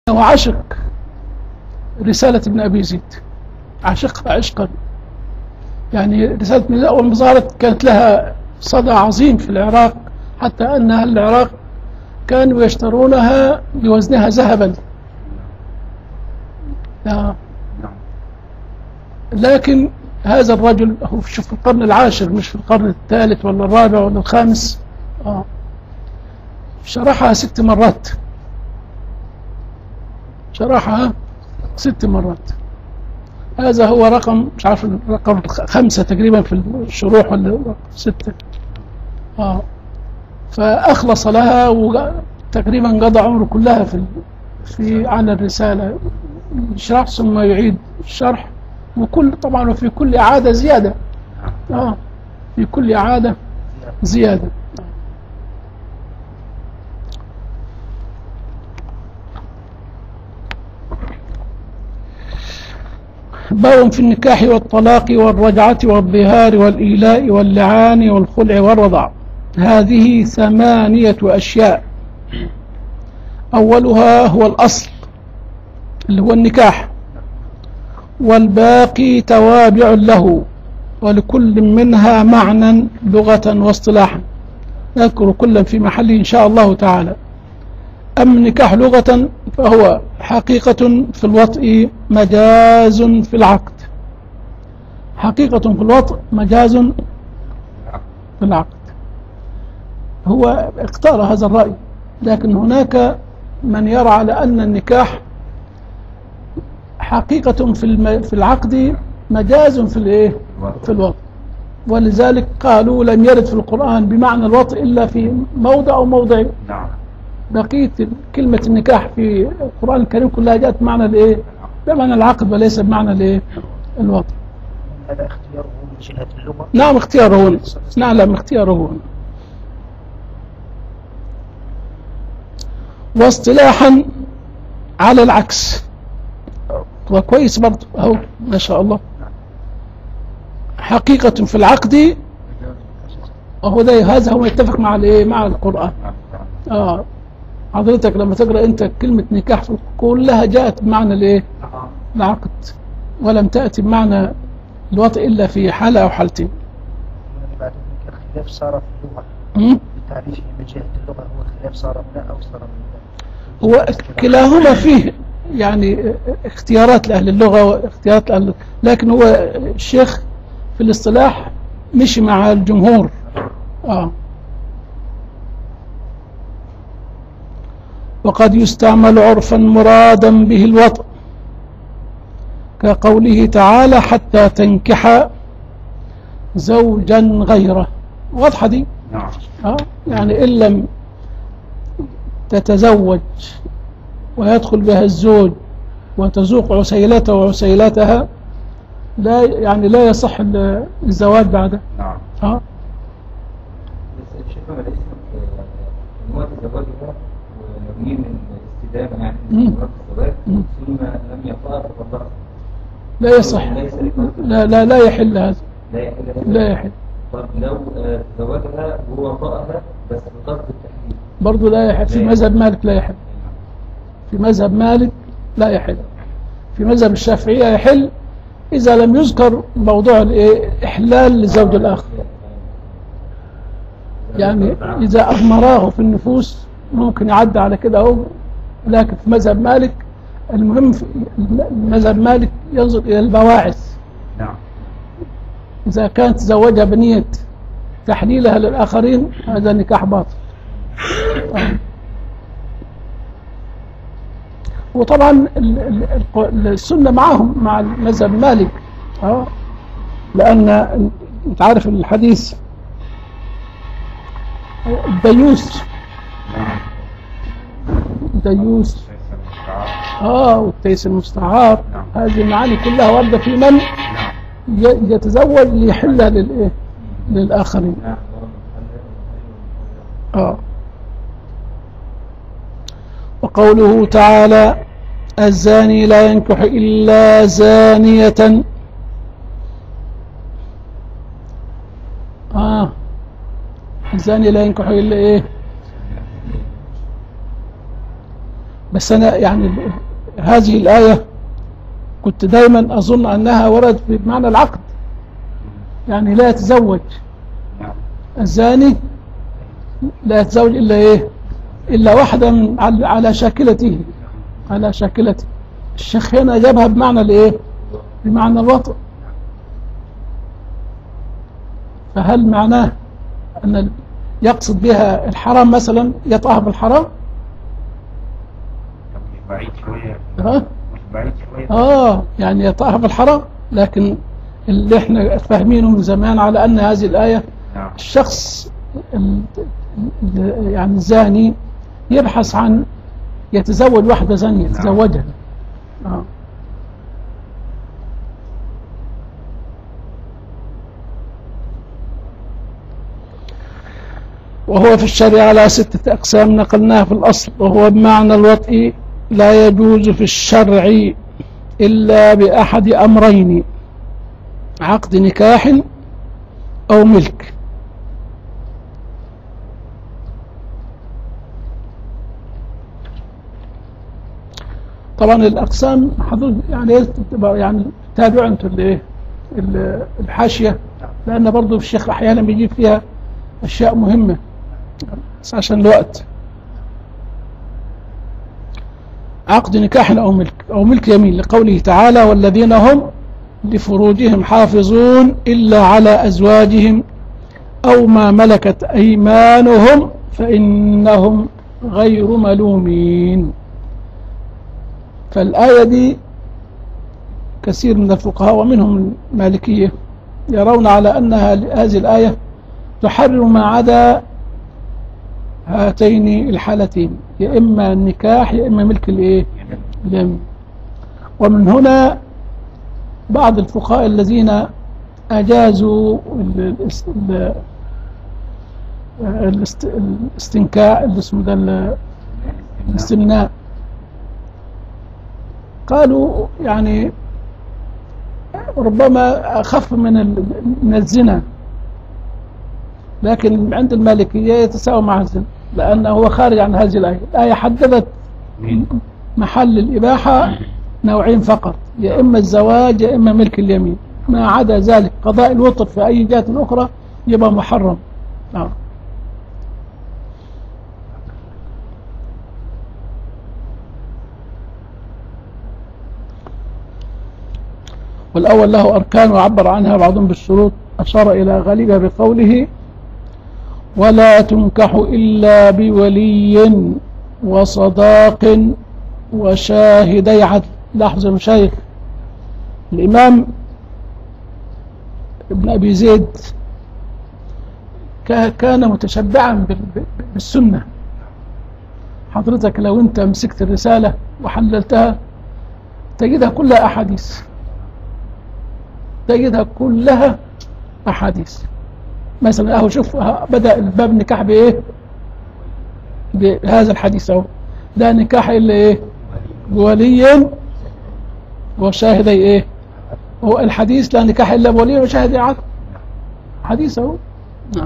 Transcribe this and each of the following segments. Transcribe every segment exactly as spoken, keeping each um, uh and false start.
هو عشق رسالة ابن أبي زيد، عشقها عشقا. يعني رسالة ابن زيد أول ما ظهرت كانت لها صدى عظيم في العراق، حتى أن أهل العراق كانوا يشترونها بوزنها ذهبا. لكن هذا الرجل هو في القرن العاشر، مش في القرن الثالث ولا الرابع ولا الخامس، آه. شرحها ست مرات، شرحها ست مرات. هذا هو رقم، مش عارف رقم خمسة تقريبا في الشروح ولا ستة. آه. فأخلص لها وتقريبا قضى عمره كلها في في عن الرسالة، يشرح ثم يعيد الشرح، وكل طبعا وفي كل إعادة زيادة. آه. في كل إعادة زيادة. باب في النكاح والطلاق والرجعة والظهار والإيلاء واللعان والخلع والرضع. هذه ثمانية أشياء. أولها هو الأصل اللي هو النكاح، والباقي توابع له، ولكل منها معنى لغة واصطلاحا، نذكر كلا في محله إن شاء الله تعالى. أما النكاح لغة فهو حقيقة في الوطء مجاز في العقد، حقيقة في الوطء مجاز في العقد. هو اختار هذا الرأي، لكن هناك من يرى على أن النكاح حقيقة في في العقد مجاز في الايه في الوطء، ولذلك قالوا لم يرد في القرآن بمعنى الوطء إلا في موضع أو موضعين. بقية كلمة النكاح في القرآن الكريم كلها جاءت بمعنى الايه بمعنى العقد وليس بمعنى الايه الوطء. هذا اختياره من جهة اللغة؟ نعم اختياره، نعلم اختياره. واصطلاحا على العكس، وكويس برضه اهو ما شاء الله. حقيقة في العقد، وهو ده هذا هو يتفق مع الايه مع القرآن. اه حضرتك لما تقرأ انت كلمة نكاح كلها جاءت بمعنى الايه العقد، ولم تأتي بمعنى الوطء إلا في حالة أو حالتين. بعد ذلك الخلاف صار في اللغة، بتعريفه من جهة اللغة هو الخلاف صار من أو صار من هو كلاهما فيه يعني اختيارات لأهل اللغة واختيارات لأهل، لكن هو الشيخ في الاصطلاح مشي مع الجمهور. آه. وقد يستعمل عرفا مرادا به الوطء، كقوله تعالى حتى تنكح زوجا غيره. واضحة دي؟ آه. يعني إن لم تتزوج ويدخل بها الزوج وتذوق عسيلته وعسيلتها، لا يعني لا يصح الزواج بعده. نعم. اه بس الشيخ ما ليس ان هو تزوجها ونبني من استدامه يعني من الزواج ثم لم يطأ فطلقها، لا يصح، لا لا لا يحل هذا، لا يحل لا يحل. طب لو تزوجها وهو طأها بس بطرف التحليل برضه لا يحل. في مذهب مالك لا يحل، في مذهب مالك لا يحل. في مذهب الشافعية يحل إذا لم يذكر موضوع الإحلال للزوج الآخر، يعني إذا أضمراه في النفوس ممكن يعدى على كده أهو. لكن في مذهب مالك المهم في مذهب مالك ينظر إلى البواعث. نعم. إذا كانت تزوجها بنية تحليلها للآخرين هذا نكاح باطل. وطبعا السنة معهم مع المذهب مالك، اه لأن انت عارف الحديث الديوس، الديوس اه والتيس المستعار، هذه المعاني كلها واردة في من يتزوج ليحلها للايه للآخرين. اه وقوله تعالى الزاني لا ينكح إلا زانية. آه الزاني لا ينكح إلا إيه بس أنا يعني هذه الآية كنت دايما أظن أنها وردت بمعنى العقد، يعني لا يتزوج الزاني، لا يتزوج إلا إيه، إلا واحدة من على شاكلته، على شاكلته. الشيخ هنا جابها بمعنى الإيه، بمعنى الوطء. فهل معناه أن يقصد بها الحرام مثلا، يطأها بالحرام؟ بعيد شوية. ها؟ بعيد شوية. آه يعني يطأها بالحرام، لكن اللي احنا فاهمينه من زمان على أن هذه الآية نعم. الشخص ال- ال- يعني الزاني يبحث عن يتزوج واحدة زانية يتزوجها. آه. وهو في الشرع على ستة أقسام نقلناها في الأصل، وهو بمعنى الوطء لا يجوز في الشرع إلا بأحد أمرين: عقد نكاح أو ملك. طبعا الأقسام حضرتك يعني يعني تابعوا أنتم الإيه الحاشية، لأن برضو الشيخ أحيانا بيجيب فيها أشياء مهمة بس عشان الوقت. عقد نكاح أو ملك أو ملك يمين، لقوله تعالى: والذين هم لفروجهم حافظون إلا على أزواجهم أو ما ملكت أيمانهم فإنهم غير ملومين. فالآية دي كثير من الفقهاء ومنهم المالكية يرون على أنها هذه الآية تحرم ما عدا هاتين الحالتين، يا إما النكاح يا إما ملك الإيه؟ اليمين. ومن هنا بعض الفقهاء الذين أجازوا الاستنكاء اللي اسمه ده الاستمناء، قالوا يعني ربما أخف من من الزنا، لكن عند المالكية يتساوى مع الزنا، لأنه هو خارج عن هذه الآية. الآية حددت محل الإباحة نوعين فقط، يا إما الزواج يا إما ملك اليمين، ما عدا ذلك قضاء الوطر في أي جهة أخرى يبقى محرم. آه. والأول له أركان وعبر عنها بعضهم بالشروط، أشار إلى غالبها بقوله: ولا تنكح إلا بولي وصداق وشاهدي عدل. لاحظوا يا مشايخ، الإمام ابن أبي زيد كان متشبعا بالسنة. حضرتك لو أنت مسكت الرسالة وحللتها تجدها كلها أحاديث، تجدها كلها أحاديث. مثلا أهو شوف بدأ الباب نكاح بإيه؟ بهذا الحديث أهو، لا نكاح إلا إيه؟ بولي وشاهدي إيه؟ هو الحديث لا نكاح إلا بولي وشاهدي عدل، حديث أهو. نعم.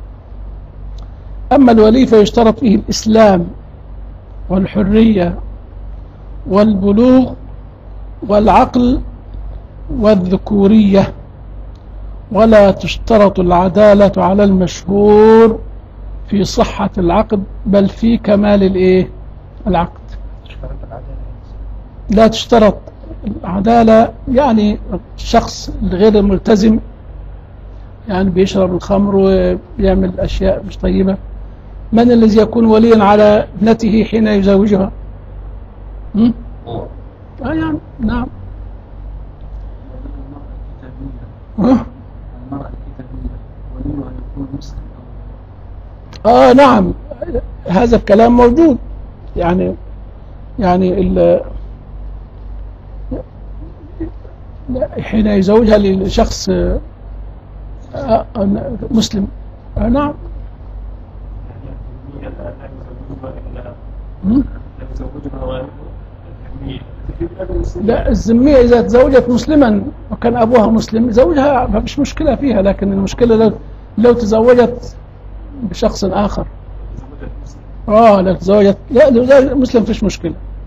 أما الولي فيشترط فيه الإسلام والحرية والبلوغ والعقل والذكورية، ولا تشترط العدالة على المشهور في صحة العقد بل في كمال الإيه؟ العقد. لا تشترط العدالة، يعني الشخص الغير الملتزم يعني بيشرب الخمر ويعمل أشياء مش طيبة، من الذي يكون وليا على ابنته حين يزوجها؟ هم؟ آه يعني نعم. ها؟ المرأة الكتابية وليها يكون مسلم. آه نعم، هذا الكلام موجود. يعني يعني ال حين يزوجها لشخص آه مسلم. آه نعم. لا، الذمية إذا تزوجت مسلما وكان أبوها مسلم زوجها مش مشكلة فيها، لكن المشكلة لو لو تزوجت بشخص آخر. آه لا تزوجت لا مسلم فيش مشكلة.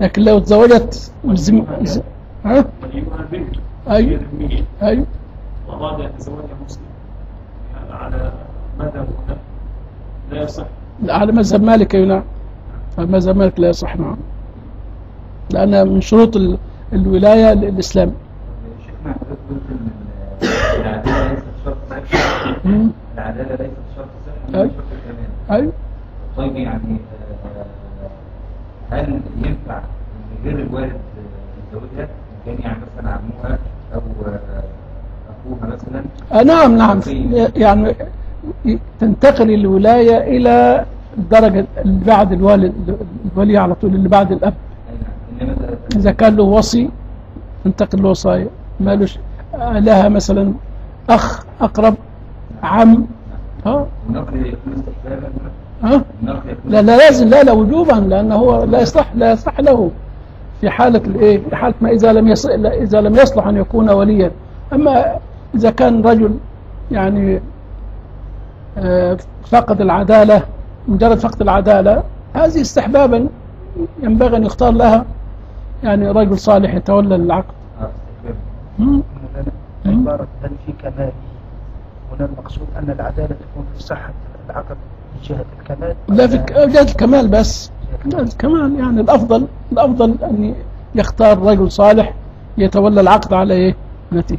لكن لو تزوجت زم... ز... ها؟ وليها البنت أيوه هي أيوه وأراد أن يتزوجها مسلم يعني على مذهب هنا لا يصح. على مذهب مالك نعم، على مذهب مالك لا يصح نعم، لأن من شروط ال... الولاية الإسلام. شيخنا حضرتك قلت ان العداله ليست شرط صحه. العداله ليست شرط صحه، أيوه ولا شرط الكمال. أيوه طيب يعني آه، هل ينفع ان غير الوالد يتزوجها؟ كان يعني مثلا عموها او آه، اخوها مثلا. آه نعم نعم، يعني تنتقل الولاية إلى الدرجة اللي بعد الوالد، الولي على طول اللي بعد الأب. انما إذا كان له وصي تنتقل له وصاية، مالوش لها مثلا أخ أقرب عم. ها النقل يكون استحبابا. ها النقل يكون لا لا لازم، لا لا وجوبا، لأنه هو لا يصح لا يصح له في حالة الإيه، في حالة ما إذا لم يصح إذا لم يصلح أن يكون وليا. أما إذا كان رجل يعني آه، فقد العدالة، مجرد فقد العدالة، هذه استحبابا ينبغي أن يختار لها يعني رجل صالح يتولى العقد. آه، استحبابا. مم. عبارة هل في كماله، هنا المقصود أن العدالة تكون في صحة العقد من جهة الكمال. لا في ك- جهة الكمال بس، جهة الكمال يعني الأفضل الأفضل أن يختار رجل صالح يتولى العقد على إيه ابنته.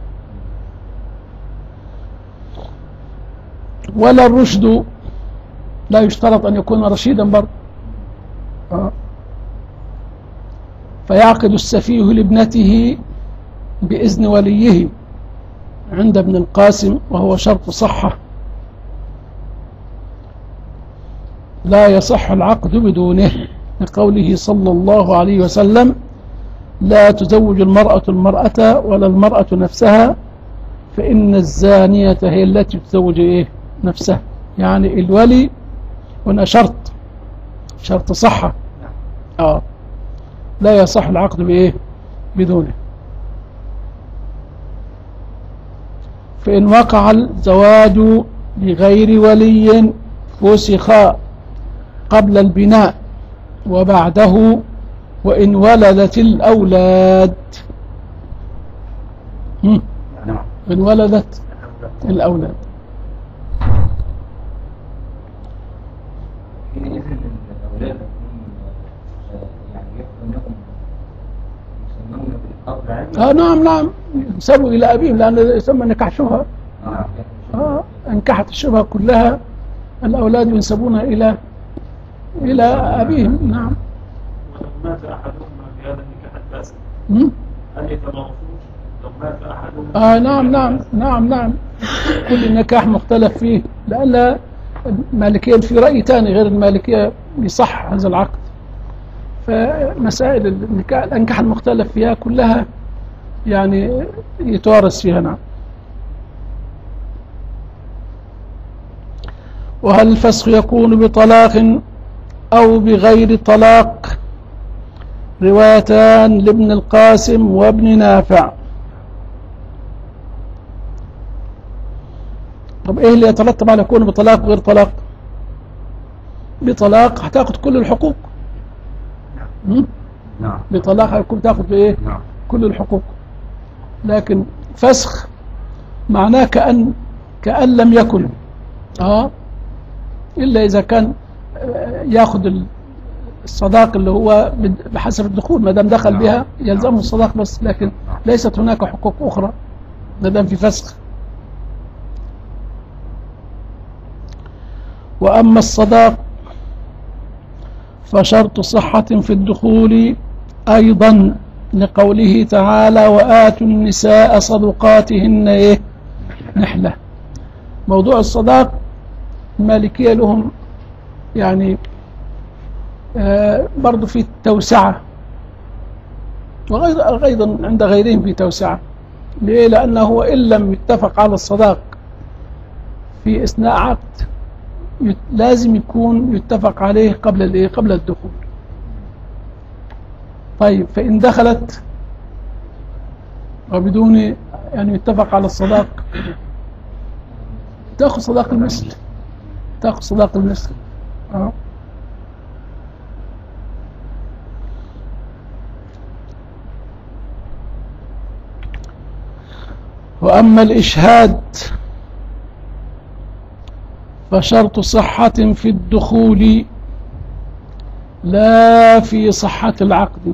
ولا الرشد، لا يشترط أن يكون رشيدا برضه. آه. فيعقد السفيه لابنته بإذن وليه عند ابن القاسم، وهو شرط صحة، لا يصح العقد بدونه، لقوله صلى الله عليه وسلم: لا تزوج المرأة المرأة ولا المرأة نفسها، فإن الزانية هي التي تزوج إيه نفسها. يعني الولي هنا شرط شرط صحة، آه لا يصح العقد بإيه بدونه. فإن وقع الزواج بغير ولي فسخ قبل البناء وبعده، وإن ولدت الأولاد. هم؟ نعم. إن ولدت الأولاد. حينئذ الأولاد يكون آه، يعني يحكم لهم يسمون بالأب عادي. آه نعم نعم، ينسبوا إلى أبيهم، لأن يسمى نكاح شبهة. آه. آه انكحت الشبهة كلها، الأولاد ينسبون إلى إلى أبيهم. نعم. ولو مات أحدهما في هذا النكاح الفاسد هم؟ هل يتناقضون؟ لو مات أحدهما آه نعم نعم نعم نعم، كل نكاح مختلف فيه، لأن المالكية في رأي ثاني غير المالكية يصح هذا العقد. فمسائل النكاح الأنكاح المختلف فيها كلها يعني يتوارث فيها. نعم. وهل الفسخ يكون بطلاق أو بغير طلاق؟ روايتان لابن القاسم وابن نافع. طب ايه اللي يترتب على يكون بطلاق وغير طلاق؟ بطلاق هتاخد كل الحقوق. م? نعم. بطلاق هيكون تاخد بايه نعم. كل الحقوق. لكن فسخ معناه كأن كأن لم يكن، اه الا اذا كان آه، ياخد الصداق اللي هو بحسب الدخول، ما دام دخل بها يلزمه الصداق بس، لكن ليست هناك حقوق اخرى ما دام في فسخ. وأما الصداق فشرط صحة في الدخول أيضا، لقوله تعالى: وآتوا النساء صدقاتهن إيه نحلة. موضوع الصداق المالكية لهم يعني آه برضو في توسعة، وأيضا عند غيرهم في توسعة. ليه؟ لأنه إن لم يتفق على الصداق في إثناء عقد لازم يكون يتفق عليه قبل الايه قبل الدخول. طيب فإن دخلت وبدون يعني يتفق على الصداق تأخذ صداق المثل، تأخذ صداق المثل. آه. وأما الإشهاد فشرط صحة في الدخول لا في صحة العقد.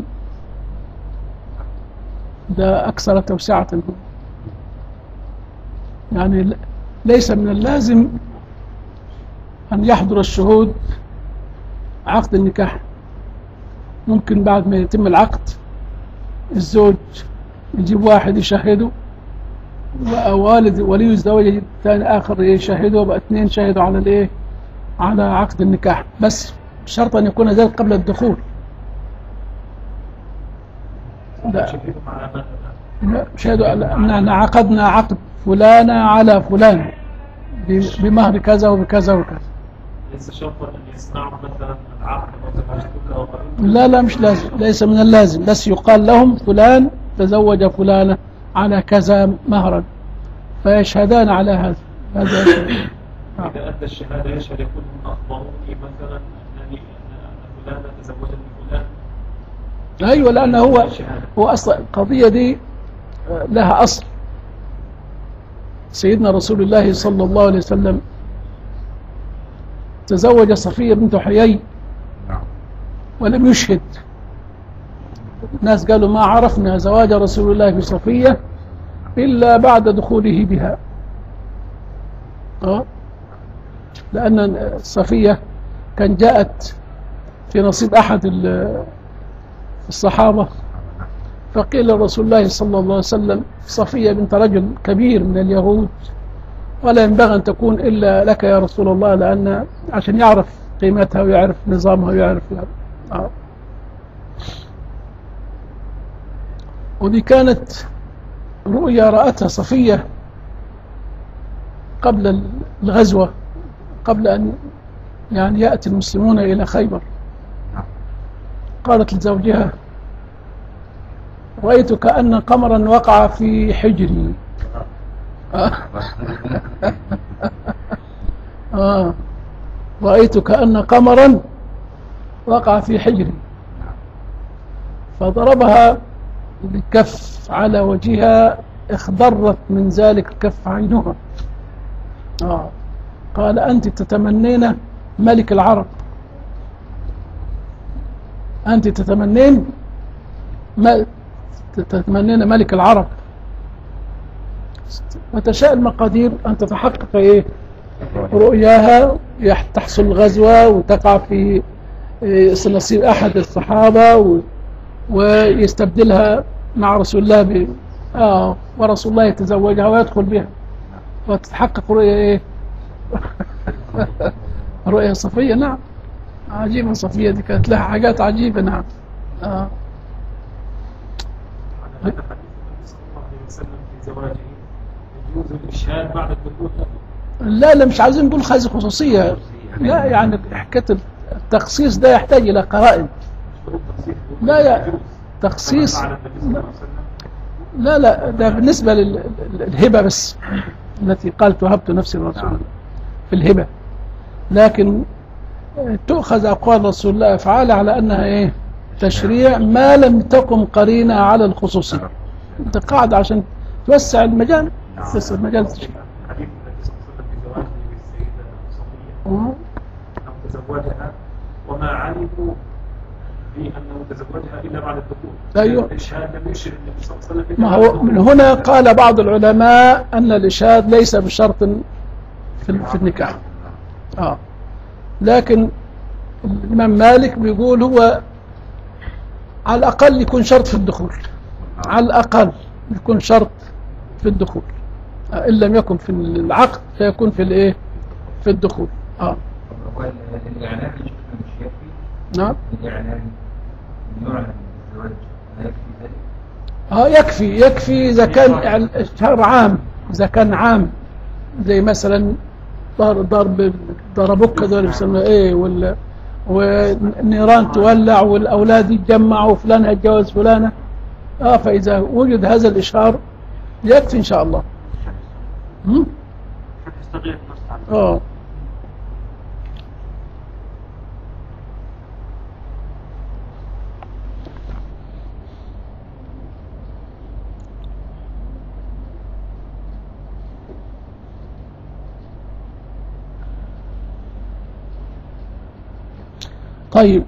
ده أكثر توسعة. يعني ليس من اللازم أن يحضر الشهود عقد النكاح. ممكن بعد ما يتم العقد الزوج يجيب واحد يشهده، ووالد ولي الزوجة ثاني آخر يشهده، وبقى اثنين شهدوا على الايه، على عقد النكاح، بس بشرط أن يكون ذلك قبل الدخول. شهدوا أننا عقدنا عقد فلانة على فلان بمهر كذا وبكذا وكذا. ليس شرطا أن يصنعوا مثلا العقد أو لا لا مش لازم، ليس من اللازم، بس يقال لهم فلان تزوج فلانة على كذا مهرا فيشهدان على هذا. هذا إذا أدى الشهادة يشهد يكون أخبروني مثلا أنني أن فلانة تزوجت بفلان. أيوة، لأن هو هو أصلا القضية دي لها أصل. سيدنا رسول الله صلى الله عليه وسلم تزوج صفية بنت حيي ولم يشهد. الناس قالوا ما عرفنا زواج رسول الله بصفية إلا بعد دخوله بها. أه؟ لأن صفية كان جاءت في نصيب أحد الصحابة، فقيل رسول الله صلى الله عليه وسلم صفية بنت رجل كبير من اليهود ولا ينبغي أن تكون إلا لك يا رسول الله، لأن عشان يعرف قيمتها ويعرف نظامها ويعرف يعني. آه. ودي كانت رؤيا رأتها صفية قبل الغزوة، قبل أن يعني يأتي المسلمون إلى خيبر. قالت لزوجها رأيت كأن قمرا وقع في حجري. آه. آه. رأيت كأن قمرا وقع في حجري، فضربها بالكف على وجهها، اخضرت من ذلك الكف عينها. آه. قال أنت تتمنين ملك العرب، أنت تتمنين ما تتمنين ملك العرب، وتشاء المقادير أن تتحقق إيه رؤياها، تحصل الغزوة وتقع في نصيب أحد الصحابة ويستبدلها مع رسول الله ب... آه ورسول الله يتزوجها ويدخل بها وتتحقق رؤيا إيه رؤيا صفية. نعم، عجيبة صفية دي، كانت لها حاجات عجيبة. نعم. آه. صلى الله عليه وسلم في زواجه يجوز الإشهاد بعد الدخول؟ لا لا، مش عايزين نقول هذه خصوصية، لا، يعني حكاية التخصيص ده يحتاج إلى قرائن. لا يا تخصيص، لا لا، ده بالنسبة للهبة بس التي قالت وهبت نفسي لرسول في الهبة، لكن تؤخذ أقوال رسول الله أفعال على أنها إيه تشريع ما لم تقم قرينة على الخصوصية. أنت قاعد عشان توسع المجال، توسع المجال التشريع. حديث النبي صلى الله عليه وسلم في زواجه بالسيدة صفية أنه تزوجها وما علموا بأنه تزوجها إلا بعد الدخول. أيوه. الإشهاد لم يشهد النبي صلى الله عليه وسلم. ما هو من هنا قال بعض العلماء أن الإشهاد ليس بشرط في, في النكاح. آه. لكن الإمام مالك بيقول هو على الأقل يكون شرط في الدخول، على الأقل يكون شرط في الدخول، إن لم يكن في العقد فيكون في الإيه في الدخول. آه. الإعلان مش يكفي؟ نعم. الإعلان يعلن الزواج لا يكفي ذلك؟ آه يكفي يكفي إذا كان شهر عام، إذا كان عام زي مثلا ضرب ضربوك كذا بيسموها إيه، ولا والنيران تولع والأولاد يتجمعوا وفلان هيتجوز فلانة. آه فإذا وجد هذا الإشهار يكفي إن شاء الله. هم؟ آه طيب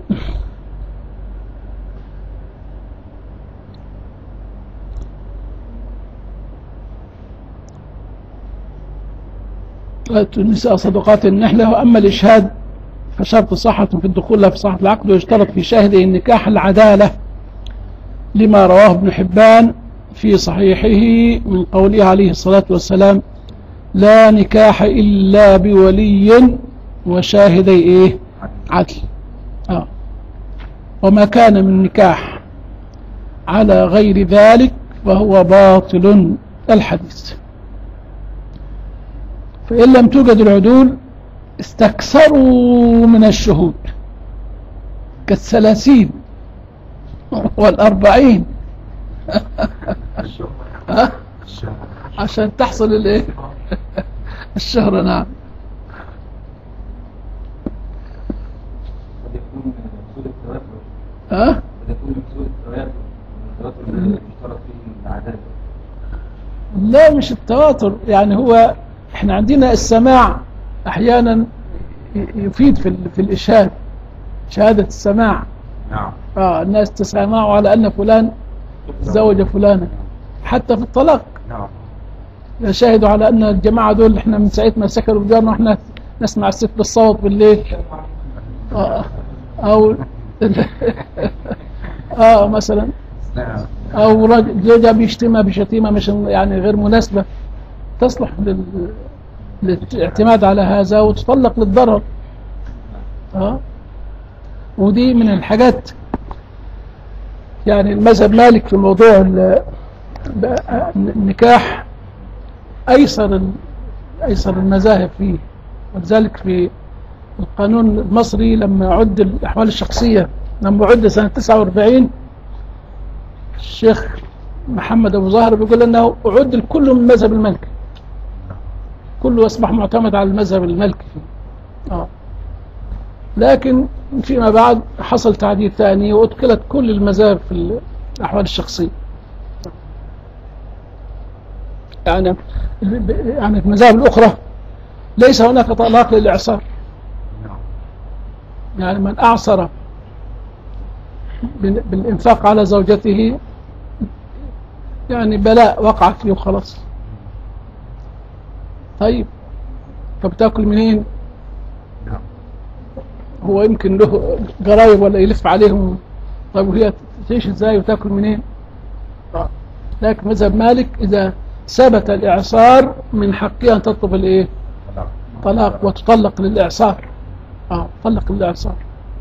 النساء صدقات النحلة. وأما الإشهاد فشرط صحة في الدخول لا في صحة العقد، ويشترط في شاهده النكاح العدالة لما رواه ابن حبان في صحيحه من قوله عليه الصلاة والسلام لا نكاح إلا بولي وشاهدي إيه عدل. آه. وما كان من نكاح على غير ذلك فهو باطل الحديث. فإن لم توجد العدول استكثروا من الشهود كالثلاثين والأربعين عشان تحصل الايه الشهرة. نعم. قد يكون مقصود التواتر ها قد يكون مقصود التواتر التواتر الذي يشترط فيه العدالة. لا مش التواتر، يعني هو احنا عندنا السماع احيانا يفيد في في الإشهاد، شهادة السماع. نعم. اه الناس تسامعوا على أن فلان زوج فلانا، حتى في الطلاق نعم. يشاهدوا على أن الجماعة دول احنا من ساعة ما سكروا بجارنا احنا نسمع الست بالصوت بالليل. آه أو اه مثلا نعم. أو رجل زوجها بيشتمها بشتيمة مش يعني غير مناسبة تصلح لل... للاعتماد على هذا وتطلق للضرر. اه ودي من الحاجات يعني المذهب مالك في موضوع النكاح أيسر أيسر المذاهب فيه. ولذلك في القانون المصري لما عد الأحوال الشخصية لما عد سنة تسعة وأربعين الشيخ محمد أبو زهر بيقول أنه عد الكل من المذهب المالكي، كله أصبح معتمد على المذهب المالكي. آه. لكن فيما بعد حصل تعديل ثاني وأدخلت كل المذاهب في الأحوال الشخصية. يعني يعني في المذاهب الأخرى ليس هناك طلاق للإعصار، يعني من أعصر بالإنفاق على زوجته يعني بلاء وقعت فيه وخلاص. طيب طب تاكل منين؟ هو يمكن له قرايب ولا يلف عليهم، طيب وهي تعيش ازاي وتاكل منين؟ لكن مذهب مالك إذا ثبت الإعصار من حقها أن تطلب الإيه؟ طلاق وتطلق للإعصار. آه تطلق للإعصار.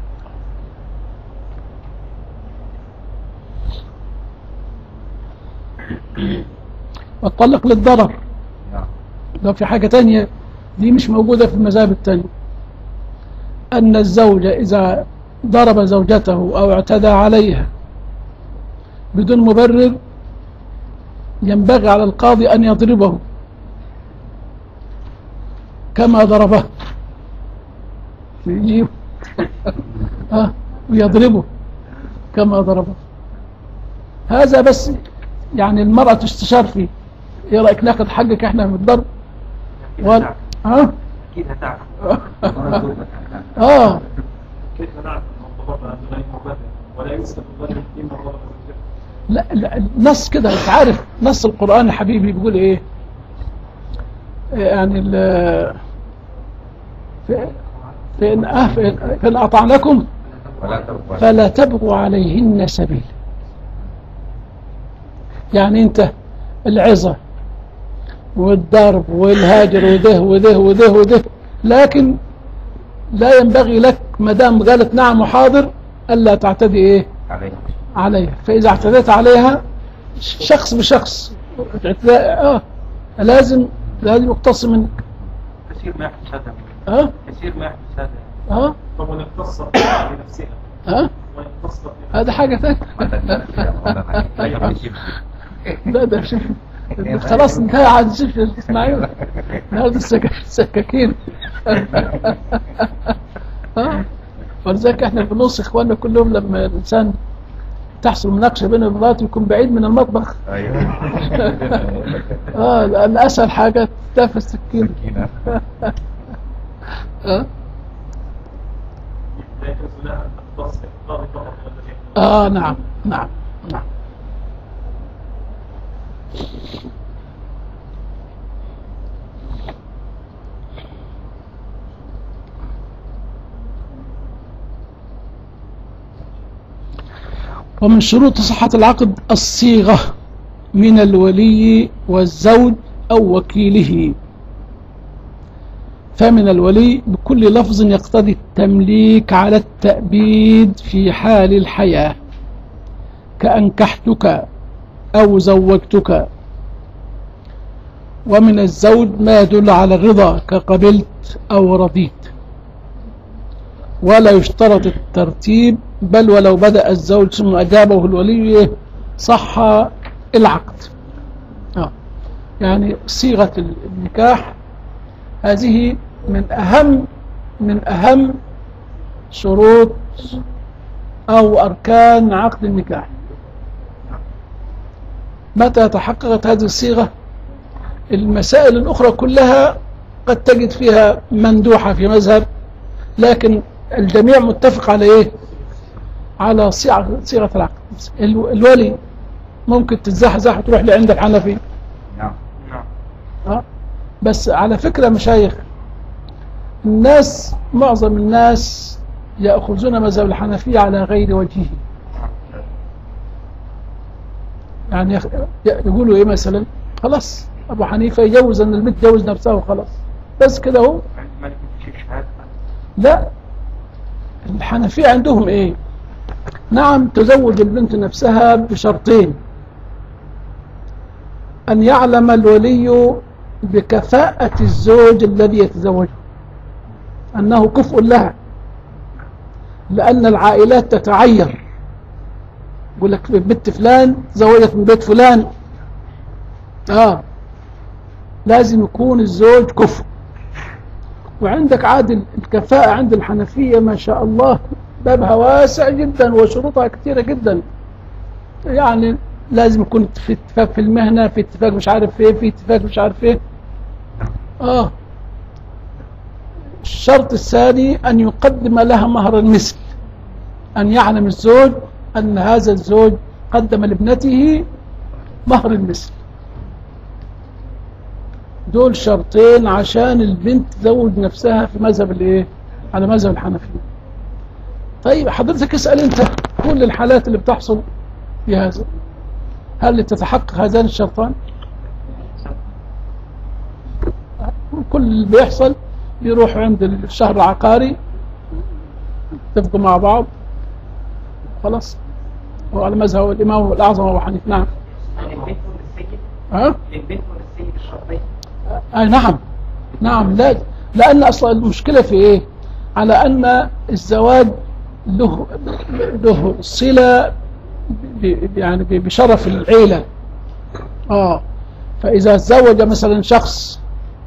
وتطلق للضرر. لو في حاجة تانية دي مش موجودة في المذاهب التانية، أن الزوج إذا ضرب زوجته أو اعتدى عليها بدون مبرر ينبغي على القاضي أن يضربه كما ضربه، يجيب آه ويضربه كما ضربه. هذا بس يعني المرأة تستشار فيه، ايه رأيك ناخد حقك احنا من الضرب؟ ولا ها؟ أكيد هتعرف. اه كيف نعرف أن ضرب غير مبرر ولا يسأل الظالم فيما ضرب زوجته؟ لا لا النص كده انت عارف نص القرآن يا حبيبي بيقول ايه؟ يعني ال فإن آه فإن أطعنكم فلا تبغوا عليهن سبيل. يعني انت العظة والضرب والهاجر وده وده وده وده، لكن لا ينبغي لك ما دام قالت نعم وحاضر ألا تعتدي ايه عليها. فإذا اعتديت عليها شخص بشخص اه لازم لازم يقتص منك. كثير ما يحدث هذا. اه كثير ما يحدث هذا. اه طب وإن اقتصت بنفسها؟ ها وإن اقتصت هذا حاجة ثانية. لا ده شوف خلاص انتهى عاد شوف اسماعيل ناخد السكاكين. اه ولذلك احنا في النص اخواننا كلهم لما الانسان تحصل مناقشه بين المرات يكون بعيد من المطبخ. ايوه اه لان اسهل حاجه تدافع السكين. اه لا يجوز لها تصبح قاضي فقط الذي آه نعم نعم نعم. ومن شروط صحة العقد الصيغة من الولي والزوج أو وكيله. فمن الولي بكل لفظ يقتضي التمليك على التأبيد في حال الحياة، كأنكحتك أو زوجتك. ومن الزوج ما يدل على الرضا، كقبلت أو رضيت. ولا يشترط الترتيب، بل ولو بدأ الزوج ثم أجابه الولي صح العقد. آه. يعني صيغة النكاح هذه من أهم من أهم شروط أو أركان عقد النكاح. متى تحققت هذه الصيغة؟ المسائل الأخرى كلها قد تجد فيها مندوحة في مذهب، لكن الجميع متفق على إيه؟ على صيغة صيغة العقد. الولي ممكن تتزحزح وتروح لعند الحنفي. نعم نعم. أه؟ بس على فكرة مشايخ، الناس معظم الناس يأخذون مذهب الحنفية على غير وجهه. يعني يقولوا إيه مثلا؟ خلاص أبو حنيفة يجوز أن البنت تجوز نفسها وخلاص، بس كده هو. لا، الحنفية عندهم إيه؟ نعم تزوج البنت نفسها بشرطين: أن يعلم الولي بكفاءة الزوج الذي يتزوجه، أنه كفء لها، لأن العائلات تتعير. يقول لك بنت فلان تزوجت من بيت فلان، آه لازم يكون الزوج كفء. وعندك عادل الكفاءة عند الحنفية ما شاء الله بابها واسع جدا وشروطها كثيرة جدا. يعني لازم يكون في اتفاق في المهنة، في اتفاق مش عارف ايه، في اتفاق مش عارف ايه. اه الشرط الثاني أن يقدم لها مهر المثل، أن يعلم الزوج أن هذا الزوج قدم لابنته مهر المثل. دول شرطين عشان البنت تزوج نفسها في مذهب الايه؟ على مذهب الحنفية. طيب حضرتك اسأل انت كل الحالات اللي بتحصل في هذا، هل تتحقق هذان الشرطان؟ كل اللي بيحصل بيروحوا عند الشهر العقاري يتفقوا مع بعض خلاص، وعلى مذهب الإمام الأعظم أبو حنيفة. نعم. ها؟ للبنت والسيد الشرطين. آه نعم نعم. لا، لأن أصلا المشكلة في إيه؟ على أن الزواج له له صلة يعني بشرف العيلة. آه فإذا تزوج مثلا شخص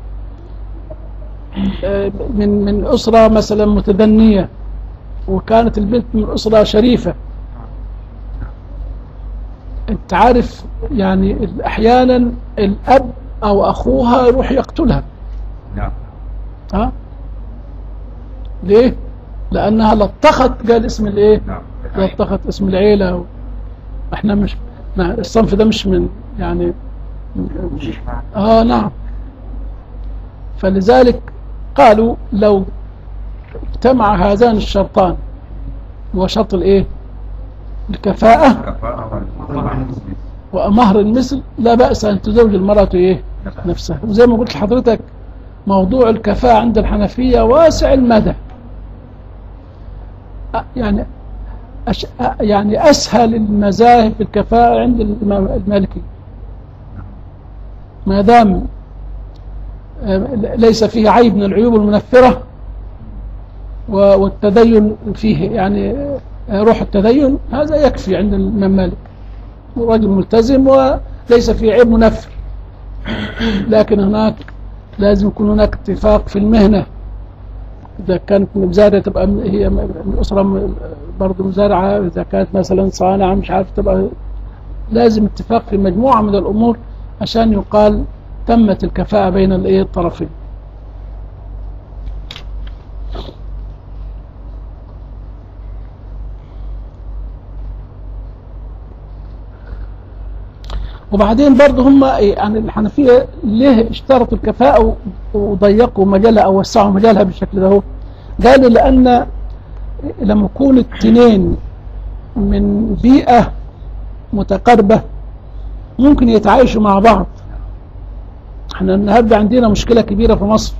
من من أسرة مثلا متدنية وكانت البنت من أسرة شريفة، أنت عارف يعني أحيانا الأب أو أخوها يروح يقتلها. نعم. ها؟ ليه؟ لأنها لطخت قال اسم الإيه؟ نعم. لطخت اسم العيلة. احنا مش الصنف ده مش من يعني آه نعم. فلذلك قالوا لو اجتمع هذان الشرطان، وشرط الايه؟ الكفاءة ومهر المثل، لا بأس أن تزوج المرأة ايه؟ نفسها. وزي ما قلت لحضرتك موضوع الكفاءة عند الحنفية واسع المدى، يعني أش... يعني أسهل المذاهب في الكفاءة عند الإمام المالكي، ما دام ليس فيه عيب من العيوب المنفرة والتدين فيه يعني روح التدين، هذا يكفي عند الإمام مالك، رجل ملتزم وليس فيه عيب منفر. لكن هناك لازم يكون هناك اتفاق في المهنة. إذا كانت مزارعة تبقى هي من أسرة برضو مزارعة، إذا كانت مثلا صانعة مش عارف، تبقى لازم اتفاق في مجموعة من الأمور عشان يقال تمت الكفاءة بين الايه الطرفين. وبعدين برضه هم يعني الحنفية ليه اشترطوا الكفاءة وضيقوا مجالها أو وسعوا مجالها بالشكل ده؟ هو قالوا لأن لما يكون الاثنين من بيئة متقاربة ممكن يتعايشوا مع بعض. احنا النهارده عندنا مشكلة كبيرة في مصر،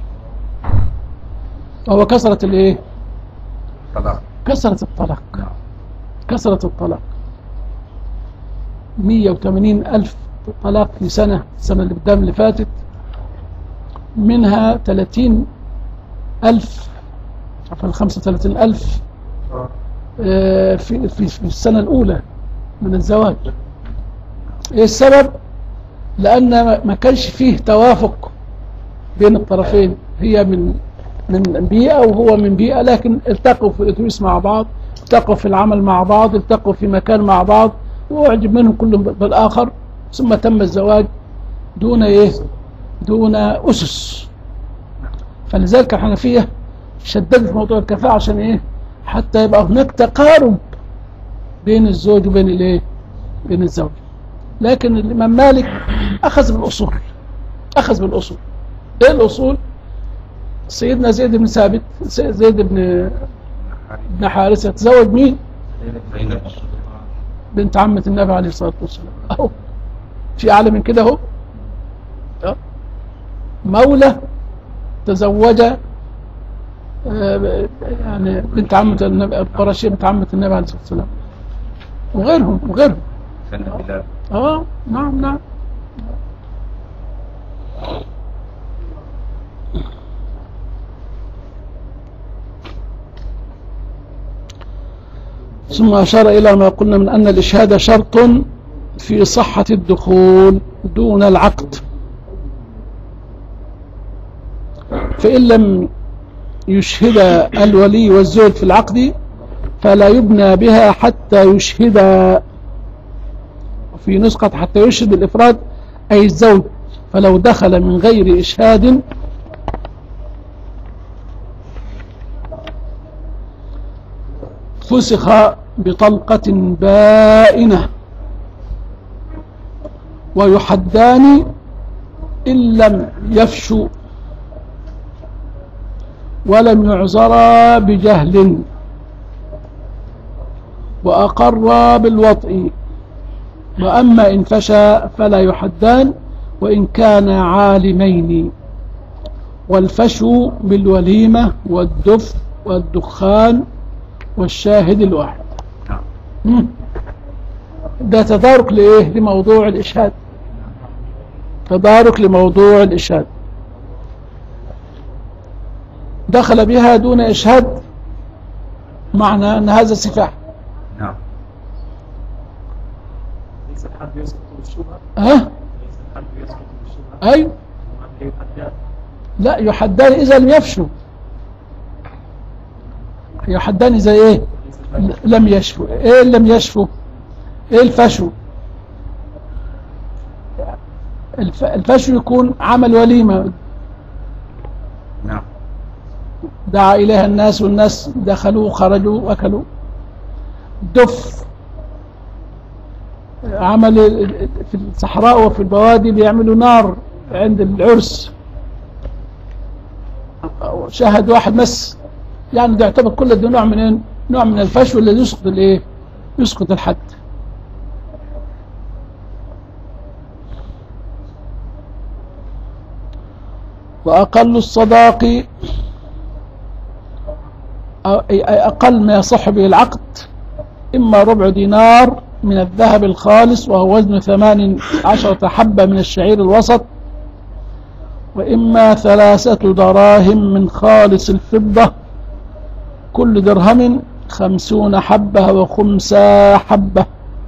وهو كثرة الايه؟ طلاق. كثرة الطلاق. كثرة الطلاق. مية وثمانين ألف طلاق في سنة، السنة اللي قدام اللي فاتت، منها ثلاثين ألف عفوا خمسة وثلاثين ألف في في في السنة الأولى من الزواج. ايه السبب؟ لأن ما كانش فيه توافق بين الطرفين، هي من من بيئة وهو من بيئة، لكن التقوا في الأتوبيس مع بعض، التقوا في العمل مع بعض، التقوا في مكان مع بعض، وأعجب منهم كلهم بالآخر، ثم تم الزواج دون إيه؟ دون أسس. فلذلك الحنفية شددت في موضوع الكفاءة عشان إيه؟ حتى يبقى هناك تقارب بين الزوج وبين الإيه؟ بين الزوج. لكن الإمام مالك أخذ بالأصول، أخذ بالأصول. إيه الأصول؟ سيدنا زيد بن ثابت، زيد بن بن حارثة تزوج مين؟ بنت عمة النبي عليه الصلاة والسلام. أهو في أعلى من كده أهو. مولى تزوج يعني بنت عمة النبي القرشية، بنت عمة النبي عليه الصلاة والسلام، وغيرهم وغيرهم. اه نعم نعم. ثم أشار إلى ما قلنا من أن الإشهاد شرط في صحة الدخول دون العقد، فإن لم يشهد الولي والزوج في العقد فلا يبنى بها حتى يشهد، في نسخة حتى يشهد الإفراد أي الزوج، فلو دخل من غير إشهاد فسخ بطلقة بائنة، ويحدان إن لم يفشوا ولم يعذرا بجهل، وأقر بالوطء، وأما إن فشى فلا يحدان وإن كان عالمين، والفشو بالوليمة والدف والدخان والشاهد الواحد. ده تدارك لإيه؟ لموضوع الإشهاد، تدارك لموضوع الإشهاد. دخل بها دون إشهاد معنى أن هذا سفاح. نعم. ليس الحد يسقط بالشبهة. ها؟ ليس الحد يسقط بالشبهة. أي؟ لا، يحدان إذا لم يفشوا. يحدان إذا إيه؟ لم يشفوا. إيه لم يشفوا؟ إيه الفشو؟ الفشو يكون عمل وليمة. نعم. دعا إليها الناس والناس دخلوا وخرجوا وأكلوا. دف عمل في الصحراء وفي البوادي بيعملوا نار عند العرس. شاهد واحد مس، يعني ده يعتبر كل ده نوع من نوع من الفشو الذي يسقط الايه؟ يسقط الحد. وأقل الصداق أقل ما يصح به العقد إما ربع دينار من الذهب الخالص وهو وزن ثمان عشرة حبة من الشعير الوسط، وإما ثلاثة دراهم من خالص الفضة، كل درهم خمسون حبة وخمسة حبة.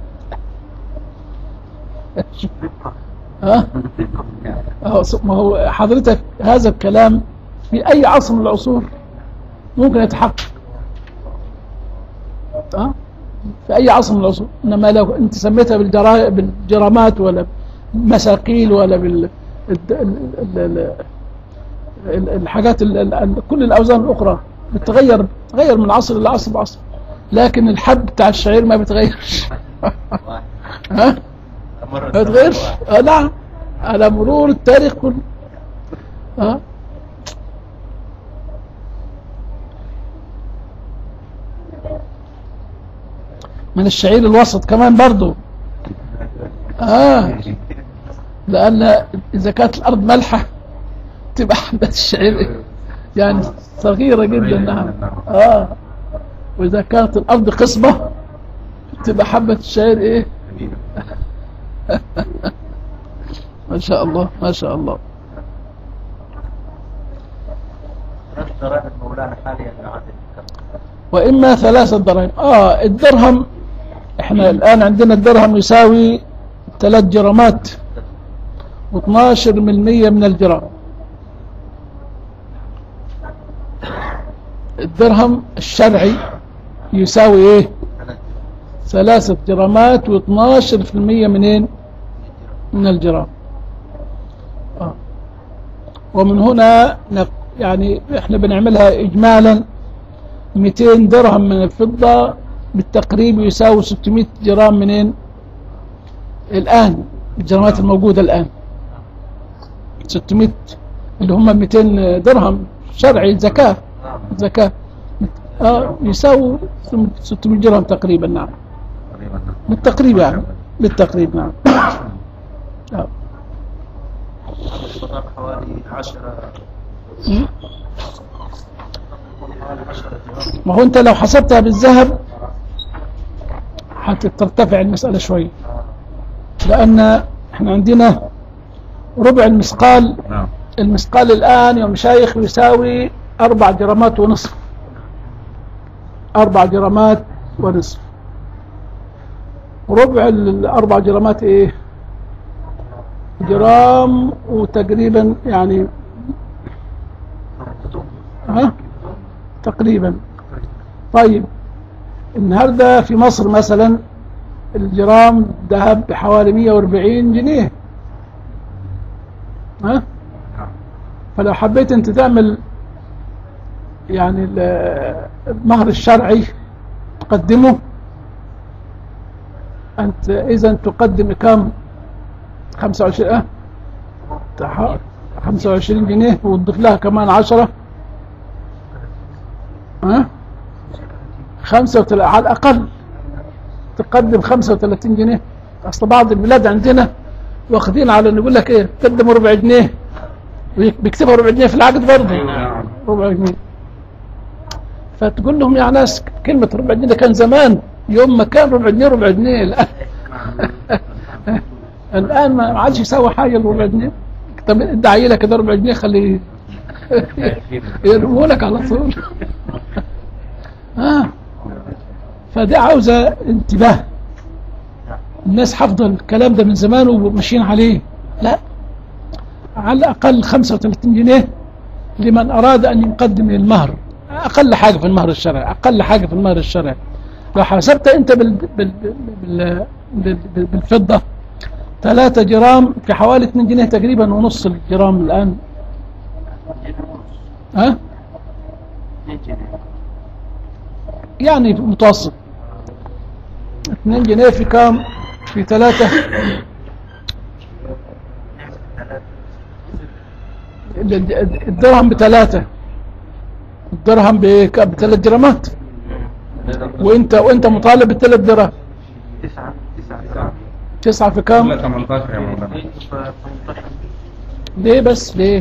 ها؟ ما هو حضرتك هذا الكلام في أي عصر من العصور ممكن يتحقق. ها؟ في أي عصر من العصور. إنما لو أنت سميتها بالجرامات ولا مساقيل ولا بال الحاجات كل الأوزان الأخرى بتغير بتغير من عصر إلى عصر بعصر، لكن الحب بتاع الشعير ما بتغيرش. ها؟ مرة ما يتغيرش. اه نعم، على مرور التاريخ كله. اه من الشعير الوسط كمان برضو. اه لأن إذا كانت الأرض ملحة تبقى حبة الشعير يعني صغيرة جدا. نعم. اه وإذا كانت الأرض قصبة تبقى حبة الشعير إيه. ما شاء الله ما شاء الله. دراهم مولانا حاليا عادل. وإما ثلاثة دراهم. آه الدرهم إحنا الآن عندنا الدرهم يساوي ثلاث جرامات واثناشر من المية من الجرام. الدرهم الشرعي يساوي إيه؟ ثلاثة جرامات واثناشر في المية منين؟ من الجرام. آه. ومن هنا يعني إحنا بنعملها إجمالا مئتين درهم من الفضة بالتقريب يساوي ستمائة جرام منين الآن الجرامات الموجودة الآن ستمائة اللي هم مئتين درهم شرعي زكاة زكاة آه يساوي ستمائة درهم تقريبا. نعم بالتقريب يعني بالتقريب. نعم. آه. حوالي عشرة ما هو انت لو حسبتها بالذهب هترتفع المسألة شوية، لأن احنا عندنا ربع المثقال. المثقال الآن يا مشايخ يساوي أربع جرامات ونصف. أربع جرامات ونصف. ربع الأربع جرامات إيه؟ جرام وتقريبا يعني ها تقريبا. طيب النهارده في مصر مثلا الجرام ذهب بحوالي مئة وأربعين جنيه. ها فلو حبيت انت تعمل يعني المهر الشرعي تقدمه انت اذا تقدم كم؟ خمسة وعشرين اه خمسة وعشرين جنيه وتضيف لها كمان عشرة. ها خمسة وثلاثين على الأقل تقدم خمسة وثلاثين جنيه. أصل بعض البلاد عندنا واخدين على أن يقول لك إيه تقدم ربع جنيه بيكتبها ربع جنيه في العقد برضه ربع جنيه. فتقول لهم يا ناس كلمة ربع جنيه كان زمان يوم ما كان ربع جنيه ربع جنيه الآن الآن ما عادش يساوي حاجة الربع جنيه. طب ادعي لك كده ربع جنيه خليه يرموا لك على طول. آه. فدي عاوزة انتباه. الناس حافظة الكلام ده من زمان وماشيين عليه. لا على الأقل خمسة وثلاثين جنيه لمن أراد أن يقدم المهر. أقل حاجة في المهر الشرعي. أقل حاجة في المهر الشرعي لو حسبت أنت بال... بال... بال... بال... بالفضة ثلاثة جرام في حوالي اثنين جنيه تقريبا ونص الجرام الآن. ها يعني متوسط اثنين جنيه في كام؟ في ثلاثة الدرهم بثلاثة. الدرهم بثلاث جرامات وانت وانت مطالب بالثلاث درهم. تسعة تسعة تسعة في كام؟ ثمانية عشر يا مولانا. ليه بس ليه؟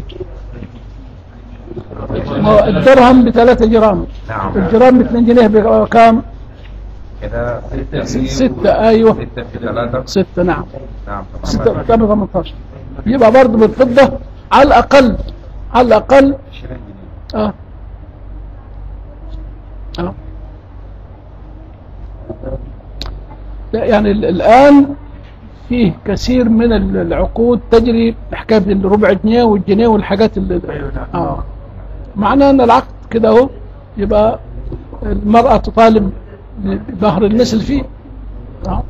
الدرهم بثلاثة جرام. نعم. الجرام باثنين جنيه بكام؟ كده ستة. ستة ايوه ستة في ثلاثة. ستة. نعم. نعم. ستة ثمانية عشر. يبقى برضه بالفضة على الأقل على الأقل عشرين جنيه. اه اه لا يعني الآن فيه كثير من العقود تجري حكاية الربع جنيه والجنيه والحاجات اللي اه معناه ان العقد كده اهو يبقى المرأة تطالب بمهر المثل فيه. اه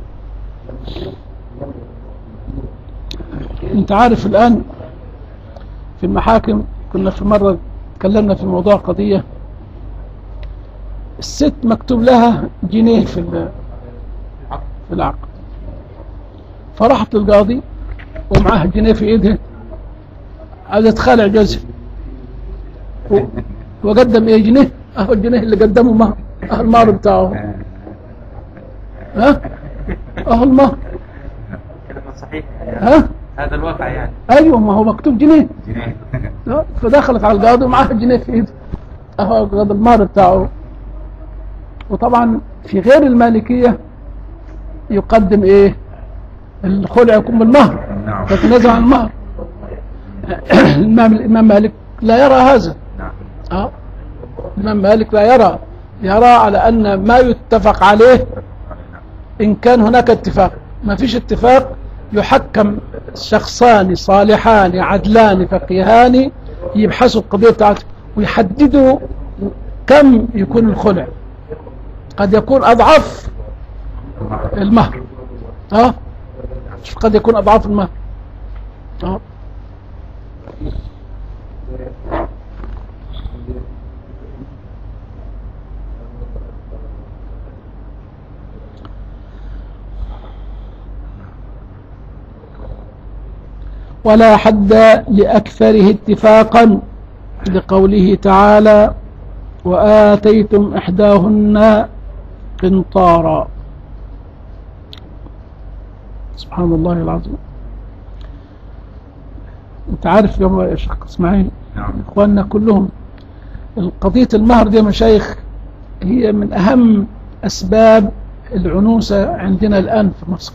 انت عارف الآن في المحاكم كنا في مرة تكلمنا في موضوع قضية الست مكتوب لها جنيه في في العقد فرحت للقاضي ومعاه جنيه في ايدها عايز تخالع جوزها و- وقدم ايه جنيه، اهو الجنيه اللي قدمه مهر، اهو المهر بتاعه، ها اهو المهر، كلمة صحيح. ها هذا الواقع يعني. ايوه ما هو مكتوب جنيه. ها؟ فدخلت على القاضي ومعاه الجنيه في ايده، اهو هذا المهر بتاعه. وطبعا في غير المالكية يقدم ايه الخلع يكون بالمهر، فتنازع عن المهر. الإمام الإمام مالك لا يرى هذا. اه الإمام مالك لا يرى، يرى على أن ما يتفق عليه إن كان هناك اتفاق، ما فيش اتفاق يحكم شخصان صالحان عدلان فقيهان يبحثوا القضية بتاعته ويحددوا كم يكون الخلع. قد يكون أضعاف المهر، اه قد يكون أضعاف المهر. اه ولا حد لأكثره اتفاقا لقوله تعالى وآتيتم إحداهن قنطارا. سبحان الله العظيم. انت عارف يا شيخ اسماعيل اخواننا كلهم قضية المهر دي يا مشايخ هي من اهم اسباب العنوسة عندنا الان في مصر.